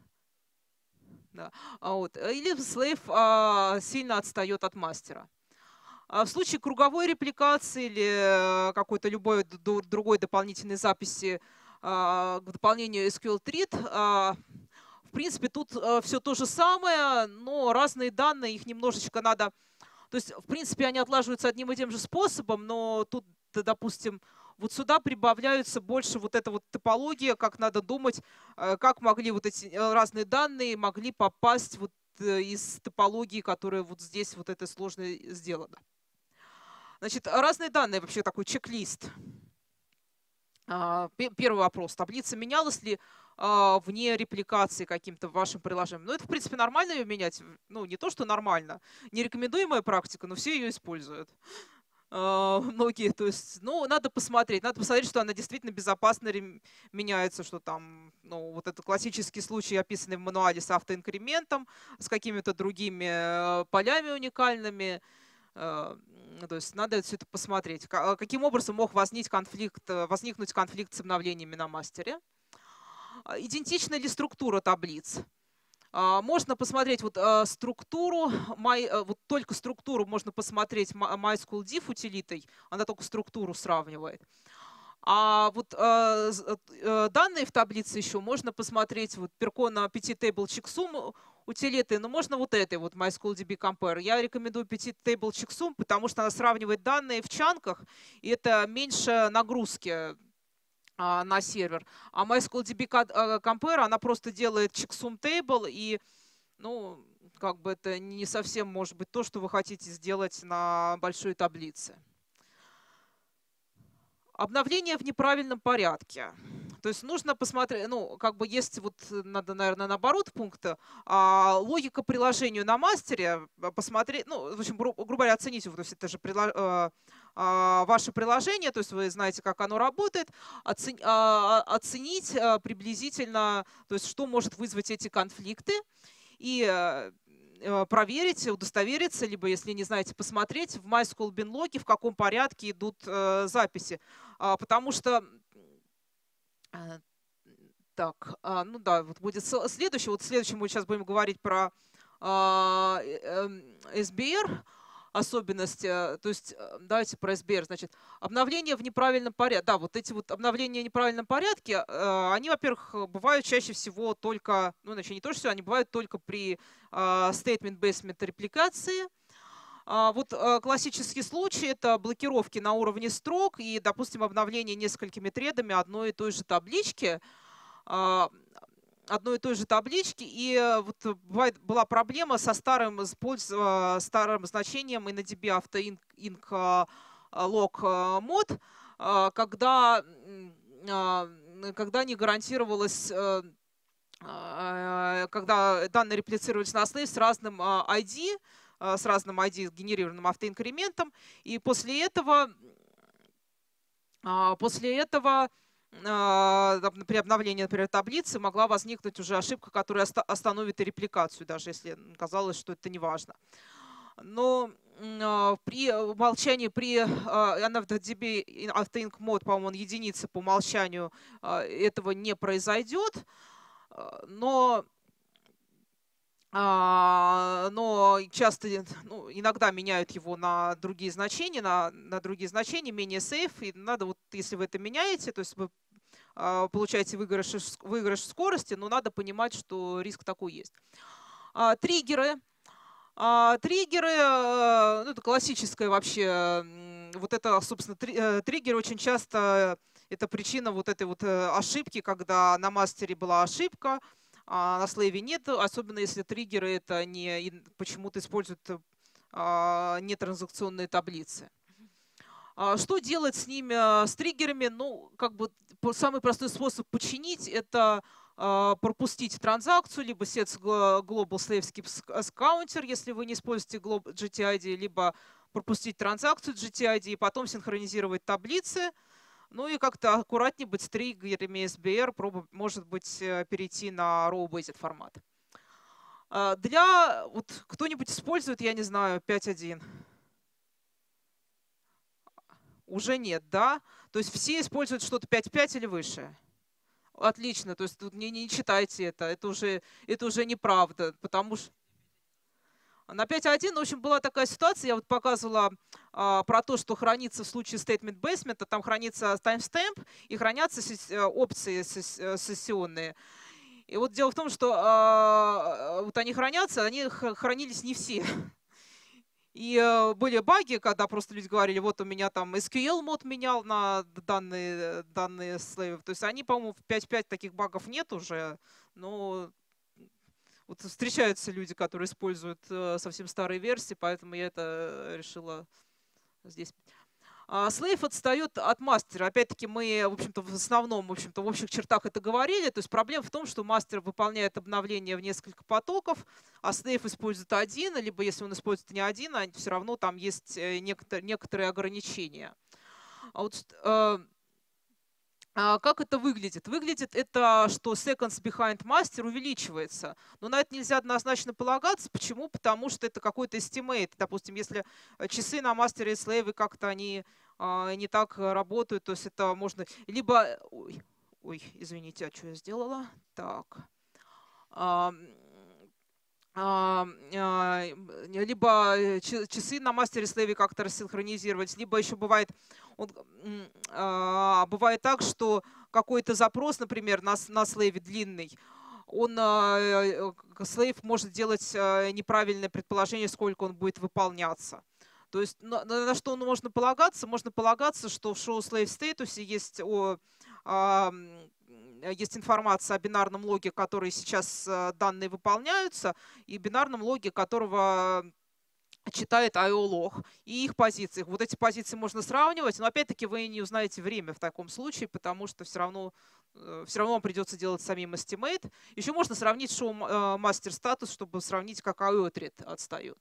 Да. Вот. Или слейв а, сильно отстает от мастера. А в случае круговой репликации или какой-то любой другой дополнительной записи а, к дополнению эс ку эль-Treat, а, в принципе, тут а, все то же самое, но разные данные, их немножечко надо... То есть, в принципе, они отлаживаются одним и тем же способом, но тут, допустим, вот сюда прибавляются больше вот эта вот топология, как надо думать, как могли вот эти разные данные могли попасть вот из топологии, которая вот здесь вот это сложно сделана. Значит, разные данные, вообще такой чек-лист. Первый вопрос. Таблица менялась ли вне репликации каким-то вашим приложением? Ну, это, в принципе, нормально ее менять. Ну, не то, что нормально. Нерекомендуемая практика, но все ее используют. Многие, то есть, ну, надо посмотреть. Надо посмотреть, что она действительно безопасно меняется, что там, ну, вот это классический случай, описанный в мануале с автоинкрементом, с какими-то другими полями уникальными. То есть надо все это посмотреть. Каким образом мог возникнуть конфликт, возникнуть конфликт с обновлениями на мастере? Идентична ли структура таблиц? Можно посмотреть вот структуру, вот только структуру можно посмотреть MySQL-diff утилитой, она только структуру сравнивает. А вот данные в таблице еще можно посмотреть, вот Percona PT-Table Checksum утилиты, но можно вот этой вот MySQL-ди би Compare. Я рекомендую PT-Table Checksum, потому что она сравнивает данные в чанках, и это меньше нагрузки на сервер. А MySQL-ди би Compare, она просто делает checksum table и ну, как бы это не совсем может быть то, что вы хотите сделать на большой таблице. Обновление в неправильном порядке. То есть нужно посмотреть, ну, как бы есть вот, надо, наверное, наоборот пункта, а, логика приложению на мастере, посмотреть, ну, в общем, гру грубо говоря, оцените, то есть это же прилож, а, а, ваше приложение, то есть вы знаете, как оно работает, оцени, а, оценить а, приблизительно, то есть что может вызвать эти конфликты, и проверить, удостовериться, либо, если не знаете, посмотреть в MySQL binlog, в каком порядке идут э, записи. А, потому что, э, так, а, ну да, вот будет следующий. Вот следующий мы сейчас будем говорить про а, э, э, эс би эр особенности. То есть давайте про эс би эр. Значит, обновление в неправильном порядке. Да, вот эти вот обновления в неправильном порядке, э, они, во-первых, бывают чаще всего только, ну, значит, не то, что они бывают только при statement-based репликации. Вот классический случай — это блокировки на уровне строк и, допустим, обновление несколькими тредами одной и той же таблички, одной и той же таблички. И вот бывает, была проблема со старым, старым значением InnoDB AutoInc log mod, когда, когда не гарантировалось, когда данные реплицировались на слейв с разным ай ди, с разным ай ди, генерированным автоинкрементом. И после этого, после этого при обновлении, например, таблицы могла возникнуть уже ошибка, которая остановит и репликацию, даже если казалось, что это не важно. Но при умолчании, при InnoDB AutoInc mod, по-моему, он единица по умолчанию, этого не произойдет. Но, но часто, ну, иногда меняют его на другие значения, на, на другие значения, менее сейф. И надо, вот, если вы это меняете, то есть вы получаете выигрыш, выигрыш в скорости, но надо понимать, что риск такой есть. Триггеры. Триггеры, ну, это классическое вообще, вот это, собственно, триггер очень часто это причина вот этой вот ошибки, когда на мастере была ошибка, а на слейве нет, особенно если триггеры это не почему-то используют нетранзакционные таблицы. Что делать с ними, с триггерами? Ну, как бы самый простой способ починить — это пропустить транзакцию, либо set global slave skips counter, если вы не используете джи ти ай ди, либо пропустить транзакцию джи ти ай ди и потом синхронизировать таблицы. Ну и как-то аккуратнее быть с триггерами эс би эр, может быть, перейти на row-based формат. Для, вот кто-нибудь использует, я не знаю, пять точка один? Уже нет, да? То есть все используют что-то пять точка пять или выше? Отлично, то есть тут не, не читайте это, это уже, это уже неправда, потому что на пять точка один, в общем, была такая ситуация, я вот показывала а, про то, что хранится в случае statement basement, там хранится timestamp и хранятся опции сессионные. И вот дело в том, что а, вот они хранятся, они хранились не все. И э, были баги, когда просто люди говорили, вот у меня там эс кью эл-мод менял на данные, данные слейвов. То есть они, по-моему, в пять точка пять таких багов нет уже, но вот встречаются люди, которые используют э, совсем старые версии, поэтому я это решила здесь. Слейв отстает от мастера. Опять-таки мы, в общем-то, в основном, в общем-то, в общих чертах это говорили. То есть проблема в том, что мастер выполняет обновление в несколько потоков, а слейв использует один, либо если он использует не один, все равно там есть некоторые, некоторые ограничения. А вот, э, как это выглядит? Выглядит это, что seconds behind master увеличивается. Но на это нельзя однозначно полагаться. Почему? Потому что это какой-то estimate. Допустим, если часы на мастере и слейве как-то они а, не так работают, то есть это можно... Либо... Ой, ой, извините, а что я сделала? Так. А, а, а, либо часы на мастере и слейве как-то рассинхронизировать, либо еще бывает... Он, а, бывает так, что какой-то запрос, например, на, на слейве длинный, он, а, слейв может делать неправильное предположение, сколько он будет выполняться. То есть на, на что можно полагаться? Можно полагаться, что в show slave статусе есть о, а, есть информация о бинарном логе, который сейчас данные выполняются, и бинарном логе, которого читает ай о-лог и их позиции. Вот эти позиции можно сравнивать, но опять-таки вы не узнаете время в таком случае, потому что все равно, все равно вам придется делать самим estimate. Еще можно сравнить show master status, чтобы сравнить, как ай о-тред отстает.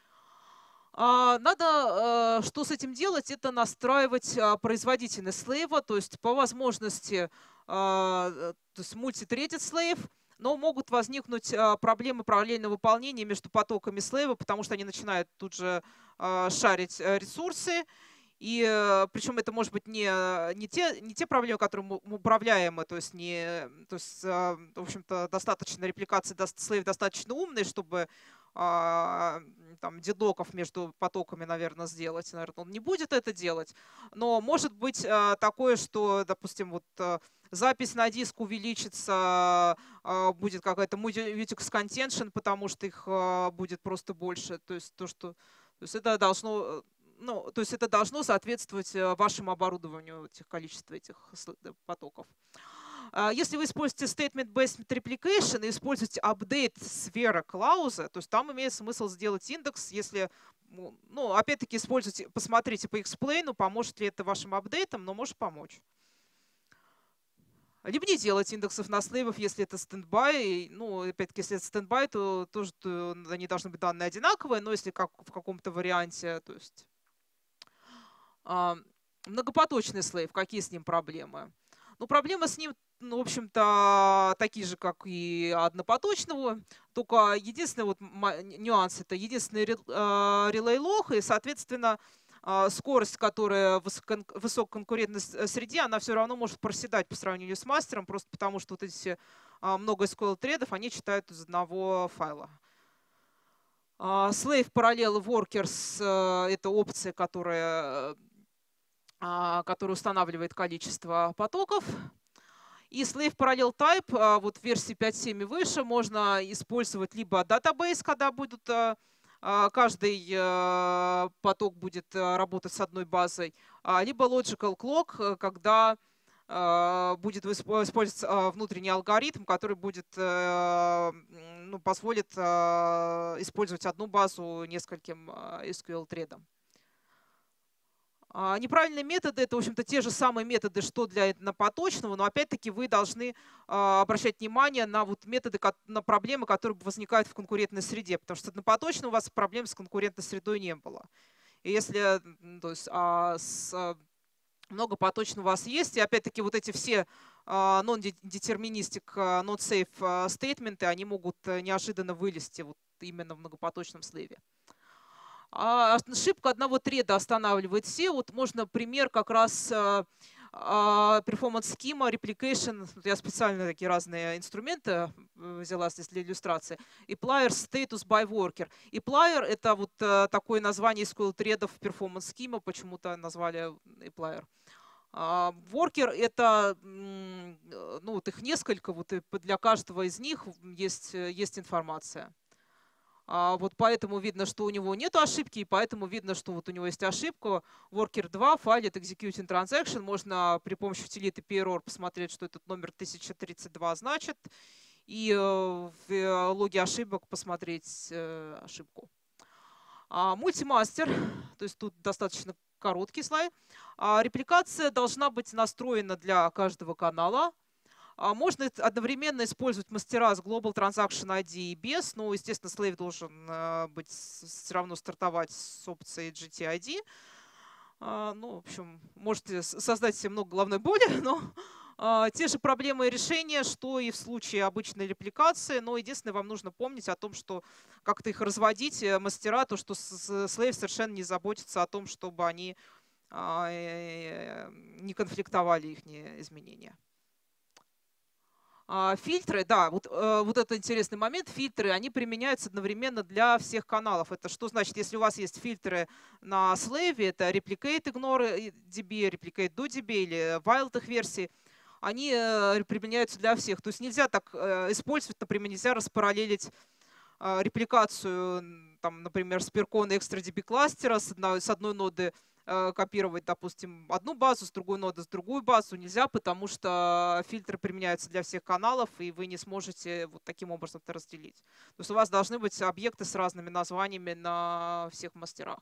Надо, что с этим делать, это настраивать производительность слейва, то есть по возможности, то есть multi-threaded slave, но могут возникнуть проблемы параллельного выполнения между потоками слейва, потому что они начинают тут же шарить ресурсы. И причем это может быть не, не, те, не те проблемы, которые мы управляемы, то есть, не, то есть в общем-то, достаточно репликации слейв достаточно умные, чтобы там дедоков между потоками, наверное, сделать. Наверное, он не будет это делать. Но может быть такое, что, допустим, вот запись на диск увеличится, будет какая-то mutex contention, потому что их будет просто больше. То есть то, что, то есть это должно, ну, то есть это должно соответствовать вашему оборудованию, этих, количества этих потоков. Если вы используете statement-based replication и используете update сфера клауза, то есть там имеет смысл сделать индекс, если, ну, опять-таки, используйте, посмотрите по explain, поможет ли это вашим апдейтам, но может помочь. Либо не делать индексов на слейвов, если это стендбай. Ну, опять-таки, если это стендбай, то тоже то они должны быть данные одинаковые, но если как в каком-то варианте, то есть а, многопоточный слейв, какие с ним проблемы? Ну, проблемы с ним, ну, в общем-то, такие же, как и однопоточного, только единственный вот нюанс — это единственный relay log, и, соответственно, скорость, которая в высококонкурентной среде, она все равно может проседать по сравнению с мастером, просто потому что вот эти много эс ку эль-тредов, они читают из одного файла. Slave Parallel Workers — это опция, которая, которая устанавливает количество потоков. И Slave Parallel Type, вот в версии пять точка семь и выше, можно использовать либо database, когда будут каждый поток будет работать с одной базой, либо logical clock, когда будет использоваться внутренний алгоритм, который будет, ну, позволит использовать одну базу нескольким эс ку эль-тредам. Неправильные методы — это, в общем-то, те же самые методы, что для однопоточного, но опять-таки вы должны обращать внимание на вот методы, на проблемы, которые возникают в конкурентной среде, потому что однопоточно у вас проблем с конкурентной средой не было. И если, то есть, а с многопоточно у вас есть, и опять-таки вот эти все non-deterministic, not-safe statemenты, они могут неожиданно вылезти вот именно в многопоточном слейве. Ошибка одного треда останавливает все. Вот можно пример как раз performance schema, replication. Я специально такие разные инструменты взяла здесь для иллюстрации. Applier status by worker. Applier — это вот такое название эс ку эль-тредов performance schema, почему-то назвали Applier. Worker — это, ну, вот их несколько, вот и для каждого из них есть, есть информация. Вот поэтому видно, что у него нет ошибки, и поэтому видно, что вот у него есть ошибка. worker два файлит executing transaction. Можно при помощи утилиты p-error посмотреть, что этот номер тысяча тридцать два значит, и в логе ошибок посмотреть ошибку. Мультимастер, то есть тут достаточно короткий слайд. Репликация должна быть настроена для каждого канала. Можно одновременно использовать мастера с Global Transaction ай ди и без, но, естественно, слейв должен быть все равно стартовать с опцией джи ти ай ди. Ну, в общем, можете создать себе много головной боли, но те же проблемы и решения, что и в случае обычной репликации, но единственное, вам нужно помнить о том, что как-то их разводить, мастера, то, что слейв совершенно не заботится о том, чтобы они не конфликтовали их изменения. Фильтры, да, вот, вот это интересный момент. Фильтры, они применяются одновременно для всех каналов. Это что значит, если у вас есть фильтры на слейве, это replicate ignore ди би, replicate do ди би или wild их версии, они применяются для всех. То есть нельзя так использовать, например, нельзя распараллелить репликацию, там, например, с Percon экстра ди би кластера с одной, с одной ноды копировать, допустим, одну базу с другой ноды, с другую базу нельзя, потому что фильтры применяются для всех каналов, и вы не сможете вот таким образом это разделить. То есть у вас должны быть объекты с разными названиями на всех мастерах.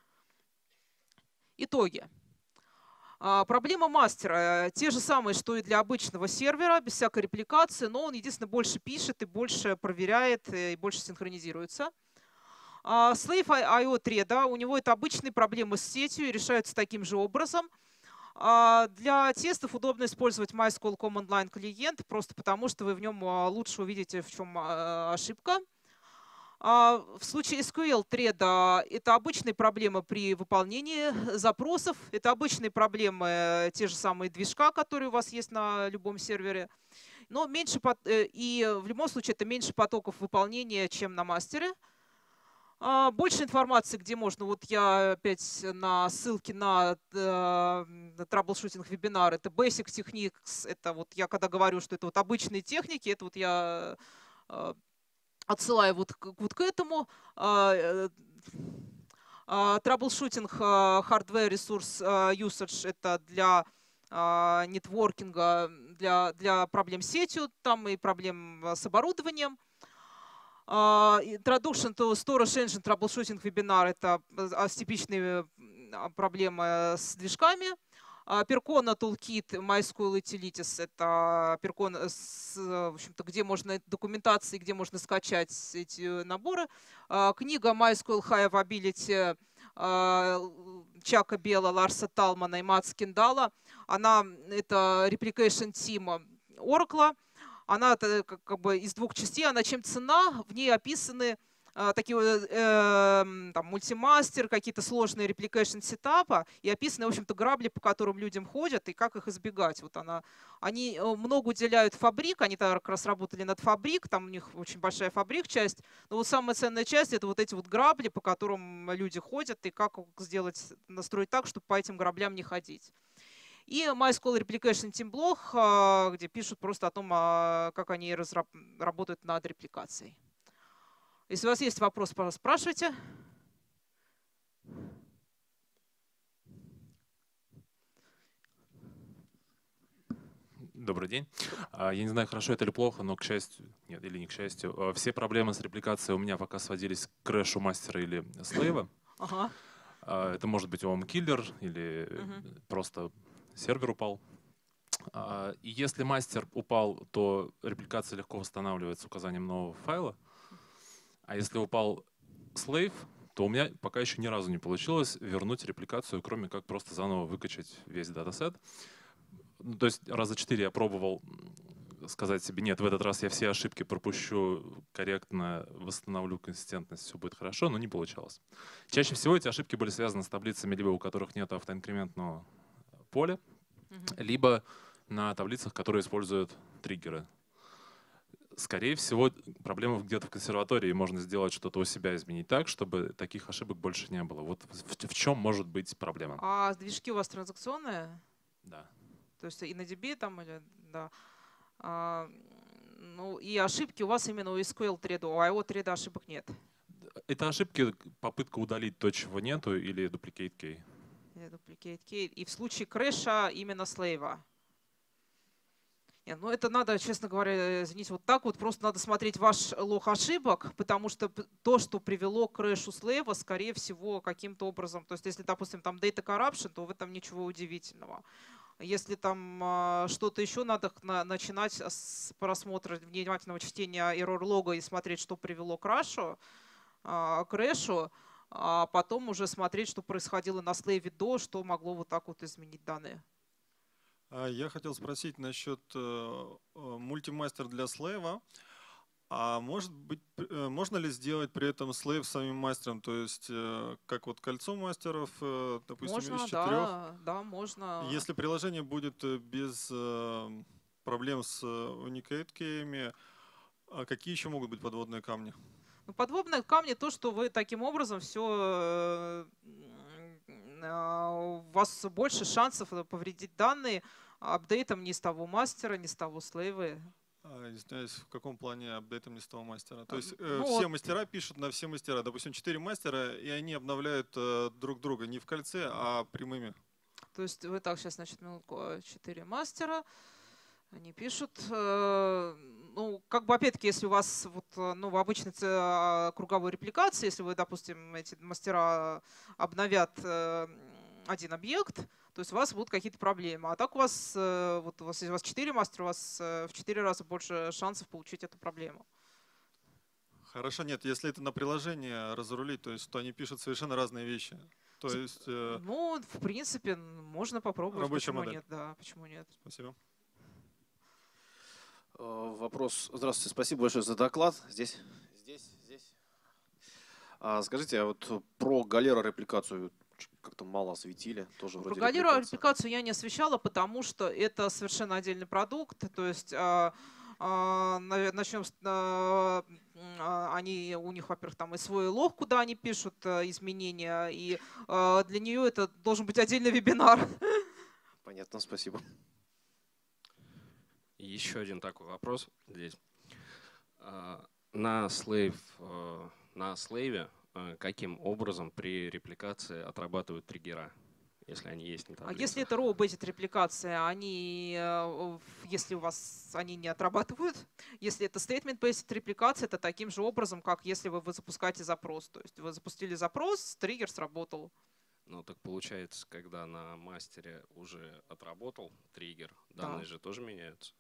Итоги. Проблема мастера те же самые, что и для обычного сервера, без всякой репликации, но он, единственное, больше пишет и больше проверяет, и больше синхронизируется. Slave ай о Thread, у него это обычные проблемы с сетью и решаются таким же образом. Для тестов удобно использовать MySQL Command Line клиент, просто потому что вы в нем лучше увидите, в чем ошибка. В случае эс ку эль Thread это обычные проблемы при выполнении запросов, это обычные проблемы, те же самые движка, которые у вас есть на любом сервере. Но меньше, и в любом случае это меньше потоков выполнения, чем на мастере. Больше информации, где можно, вот я опять на ссылке на траблшутинг вебинар, это Basic Techniques, это вот я когда говорю, что это вот обычные техники, это вот я отсылаю вот к, вот к этому. Траблшутинг hardware resource usage это для нетворкинга, для, для проблем с сетью, там и проблем с оборудованием. Introduction to Storage Engine Troubleshooting Webinar это типичные проблемы с движками. Percona Toolkit MySQL Utilities это Percona, в общем-то, где можно документации, где можно скачать эти наборы. Книга MySQL High Availability Чака Белла, Ларса Талмана и Матс Киндала. Она это Replication Team Oracle. Она как бы из двух частей, она чем цена, в ней описаны э, такие э, там, мультимастер, какие-то сложные репликейшн сетапа, и описаны, в общем-то, грабли, по которым людям ходят, и как их избегать. Вот она, они много уделяют фабрик, они как раз работали над фабрик, там у них очень большая фабрик часть, но вот самая ценная часть — это вот эти вот грабли, по которым люди ходят, и как сделать, настроить так, чтобы по этим граблям не ходить. И MySQL Replication Team блог, где пишут просто о том, как они работают над репликацией. Если у вас есть вопрос, пожалуйста, спрашивайте. Добрый день. Я не знаю, хорошо это или плохо, но к счастью, нет, или не к счастью, все проблемы с репликацией у меня пока сводились к крэшу мастера или слейва. Ага. Это может быть ом-киллер или угу. просто сервер упал. И если мастер упал, то репликация легко восстанавливается указанием нового файла. А если упал слейв, то у меня пока еще ни разу не получилось вернуть репликацию, кроме как просто заново выкачать весь датасет. Ну, то есть раза четыре я пробовал сказать себе, нет, в этот раз я все ошибки пропущу, корректно восстановлю консистентность, все будет хорошо, но не получалось. Чаще всего эти ошибки были связаны с таблицами, либо у которых нет автоинкрементного поля, mm-hmm. либо на таблицах, которые используют триггеры. Скорее всего, проблема где-то в консерватории. Можно сделать что-то у себя, изменить так, чтобы таких ошибок больше не было. Вот в, в чем может быть проблема? А движки у вас транзакционные? Да. То есть и на ди би там, или, да. А, ну и ошибки у вас именно у эс ку эль Thread, у ай о Thread ошибок нет? Это ошибки, попытка удалить то, чего нету, или duplicate key. Duplicate key. И в случае крэша именно слейва? Нет, ну это надо, честно говоря, извините, вот так вот просто надо смотреть ваш лог ошибок, потому что то, что привело к крэшу слейва, скорее всего, каким-то образом, то есть если, допустим, там data corruption, то в этом ничего удивительного. Если там э, что-то еще, надо на, начинать с просмотра внимательного чтения error лога и смотреть, что привело к крашу, э, крэшу, а потом уже смотреть, что происходило на слейве до, что могло вот так вот изменить данные. Я хотел спросить насчет э, мультимастер для слейва. А может быть, можно ли сделать при этом слейв самим мастером? То есть, э, как вот кольцо мастеров, э, допустим, можно, из четырех? Да, да, можно. Если приложение будет без э, проблем с unicate-кейями, какие еще могут быть подводные камни? Ну, подводные камни то, что вы таким образом все... у вас больше шансов повредить данные апдейтом не с того мастера, не с того слейва. А, извиняюсь, в каком плане апдейтом листового мастера? То есть э, Ну, все вот. мастера пишут на все мастера. Допустим, четыре мастера, и они обновляют э, друг друга не в кольце, а прямыми. То есть вы так, сейчас, значит, минутку, четыре мастера, они пишут, э, ну, как бы, опять-таки, если у вас вот, ну, в обычной ц- круговой репликации, если вы, допустим, эти мастера обновят э, один объект, то есть у вас будут какие-то проблемы. А так у вас, э, вот у вас, если у вас четыре мастера, у вас э, в четыре раза больше шансов получить эту проблему. Хорошо, нет, если это на приложение разрулить, то есть то они пишут совершенно разные вещи. То есть э, Ну, в принципе, можно попробовать. рабочая Почему модель. нет? Да, почему нет? Спасибо. Э, Вопрос. Здравствуйте, спасибо большое за доклад. Здесь, здесь, здесь. А, скажите, а вот про Галера репликацию как-то мало осветили, тоже Про вроде Галеру репликация. репликацию я не освещала, потому что это совершенно отдельный продукт. То есть а, а, на- начнем с а, а, они у них, во-первых, там и свой лог, куда они пишут а, изменения, и а, для нее это должен быть отдельный вебинар. Понятно, спасибо. Еще один такой вопрос здесь. А, На слейв, э, на слейве э, каким образом при репликации отрабатывают триггера, если они есть на А таблице? если это row-based репликация, они, э, в- если у вас они не отрабатывают, если это statement-based репликация, это таким же образом, как если вы, вы запускаете запрос. То есть вы запустили запрос, триггер сработал. Ну так получается, когда на мастере уже отработал триггер, Да. данные же тоже меняются.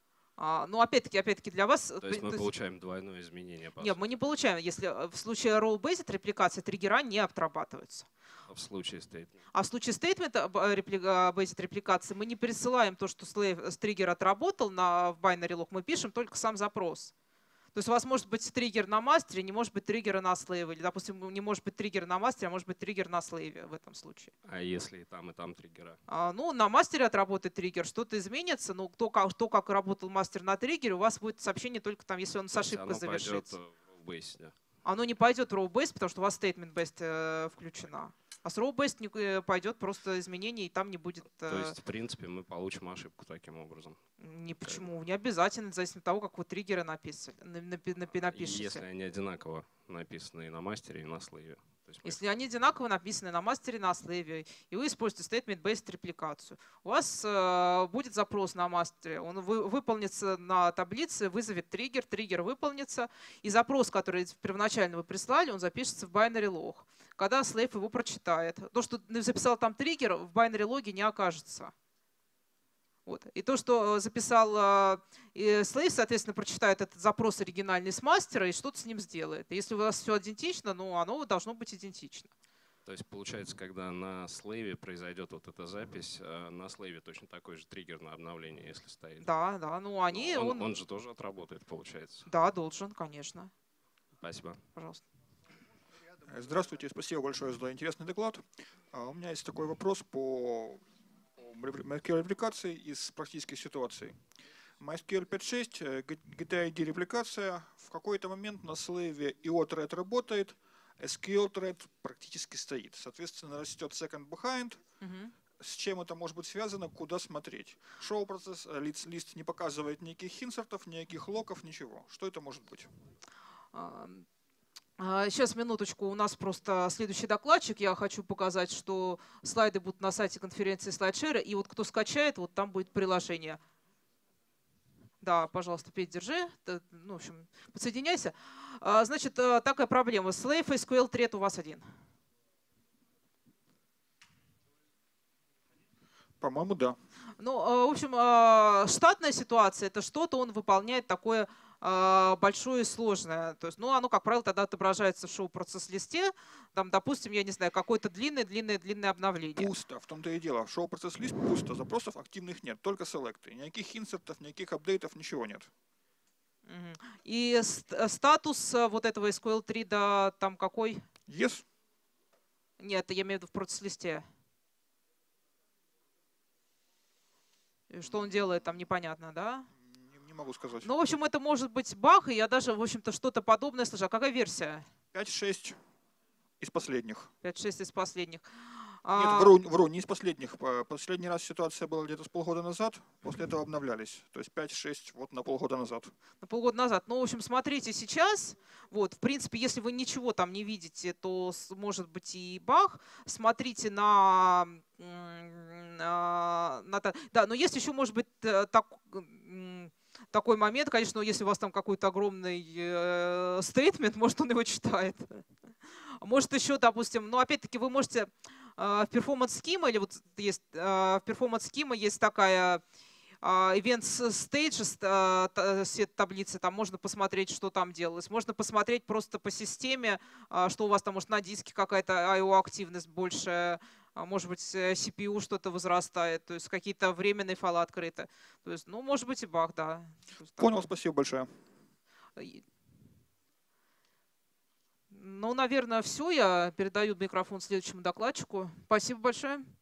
А, ну, опять-таки, опять-таки для вас... То есть мы то есть- получаем двойное изменение. по Нет, сути. мы не получаем, если э, в случае row-based репликации триггера не отрабатываются. А в случае statement. А в случае statement-based репликации мы не пересылаем то, что slave- триггер отработал на, в binary log, мы пишем только сам запрос. То есть у вас может быть триггер на мастере, не может быть триггера на слейве. Или, допустим, не может быть триггер на мастере, а может быть триггер на слейве в этом случае. А если и там, и там триггера? А, ну, на мастере отработает триггер, что-то изменится, но то как, то, как работал мастер на триггере, у вас будет сообщение только там, если он с То есть ошибкой оно пойдет завершится. в base, да? Оно не пойдет в row-based, потому что у вас statement-based э, включена. А с row-based не, э, пойдет просто изменение, и там не будет... э, То есть, в принципе, мы получим ошибку таким образом. не почему, не обязательно, зависит от того, как вы триггеры написали, на- напи- напи- напишите. Если они одинаково написаны и на мастере, и на слейве. То есть мы- Если они одинаково написаны на мастере, на слейве, и вы используете statement-based репликацию, у вас э, будет запрос на мастере, он вы- выполнится на таблице, вызовет триггер, триггер выполнится, и запрос, который первоначально вы прислали, он запишется в binary log. Когда слейв его прочитает, то, что записал там триггер, в binary логе не окажется. Вот. И то, что записал э, и слейв, соответственно, прочитает этот запрос оригинальный с мастера и что-то с ним сделает. И если у вас все идентично, ну, оно должно быть идентично. То есть получается, когда на слейве произойдет вот эта запись, э, на слейве точно такой же триггер на обновление, если стоит. Да, да, ну они, он, он, он же тоже отработает, получается. да, должен, конечно. Спасибо. Пожалуйста. Здравствуйте, спасибо большое за интересный доклад. А, У меня есть такой вопрос по MySQL репликации из практических ситуаций. MySQL пять точка шесть, джи ти ай ди репликация, в какой-то момент на слэве ай о-thread работает, эс кью эль-thread практически стоит. Соответственно, растет second behind. Мгм. С чем это может быть связано, куда смотреть? Шоу процесс, лист, лист не показывает никаких инсертов, никаких локов, ничего. Что это может быть? А, а, Сейчас, минуточку, у нас просто следующий докладчик. Я хочу показать, что слайды будут на сайте конференции SlideShare, и вот кто скачает, вот там будет приложение. Да, пожалуйста, Петь, держи. Т- Ну, в общем, подсоединяйся. А, Значит, э, такая проблема. Slave эс кью эль thread у вас один. По-моему, да. Ну, э, в общем, э, штатная ситуация — это что-то он выполняет такое э, большое и сложное. То есть, ну, оно, как правило, тогда отображается в шоу-процесс-листе. Там, допустим, я не знаю, какое-то длинное-длинное-длинное обновление. Пусто, в том-то и дело. В шоу-процесс-лист пусто, запросов активных нет, только селекты. Никаких инсертов, никаких апдейтов, ничего нет. Мгм. И ст- э, статус э, вот этого эс кью эль три, да, там какой? Yes, Нет, я имею в виду в процесс-листе. И что он делает, там непонятно, да? не, не могу сказать. Ну, в общем, это может быть баг, и я даже, в общем-то, что-то подобное слышал. А какая версия? пять шесть из последних. пять шесть из последних. Нет, вру, вру, не из последних. Последний раз ситуация была где-то с полгода назад, после этого обновлялись. То есть пять-шесть вот на полгода назад. На полгода назад. Ну, в общем, смотрите сейчас. Вот, в принципе, если вы ничего там не видите, то может быть и баг. Смотрите на... на, на да, но есть еще, может быть, так, такой момент, конечно, если у вас там какой-то огромный стейтмент, э, может, он его читает. Может еще, допустим, ну, опять-таки, вы можете э, в Performance Schema, или вот есть э, в Performance Schema есть такая Event Stages, сет таблицы, там можно посмотреть, что там делалось. Можно посмотреть просто по системе, что у вас там, может, на диске какая-то ай о-активность больше, может быть, си пи ю что-то возрастает, то есть какие-то временные файлы открыты. То есть, ну, может быть, и баг, да. Понял, спасибо большое. Ну, наверное, все. Я передаю микрофон следующему докладчику. Спасибо большое.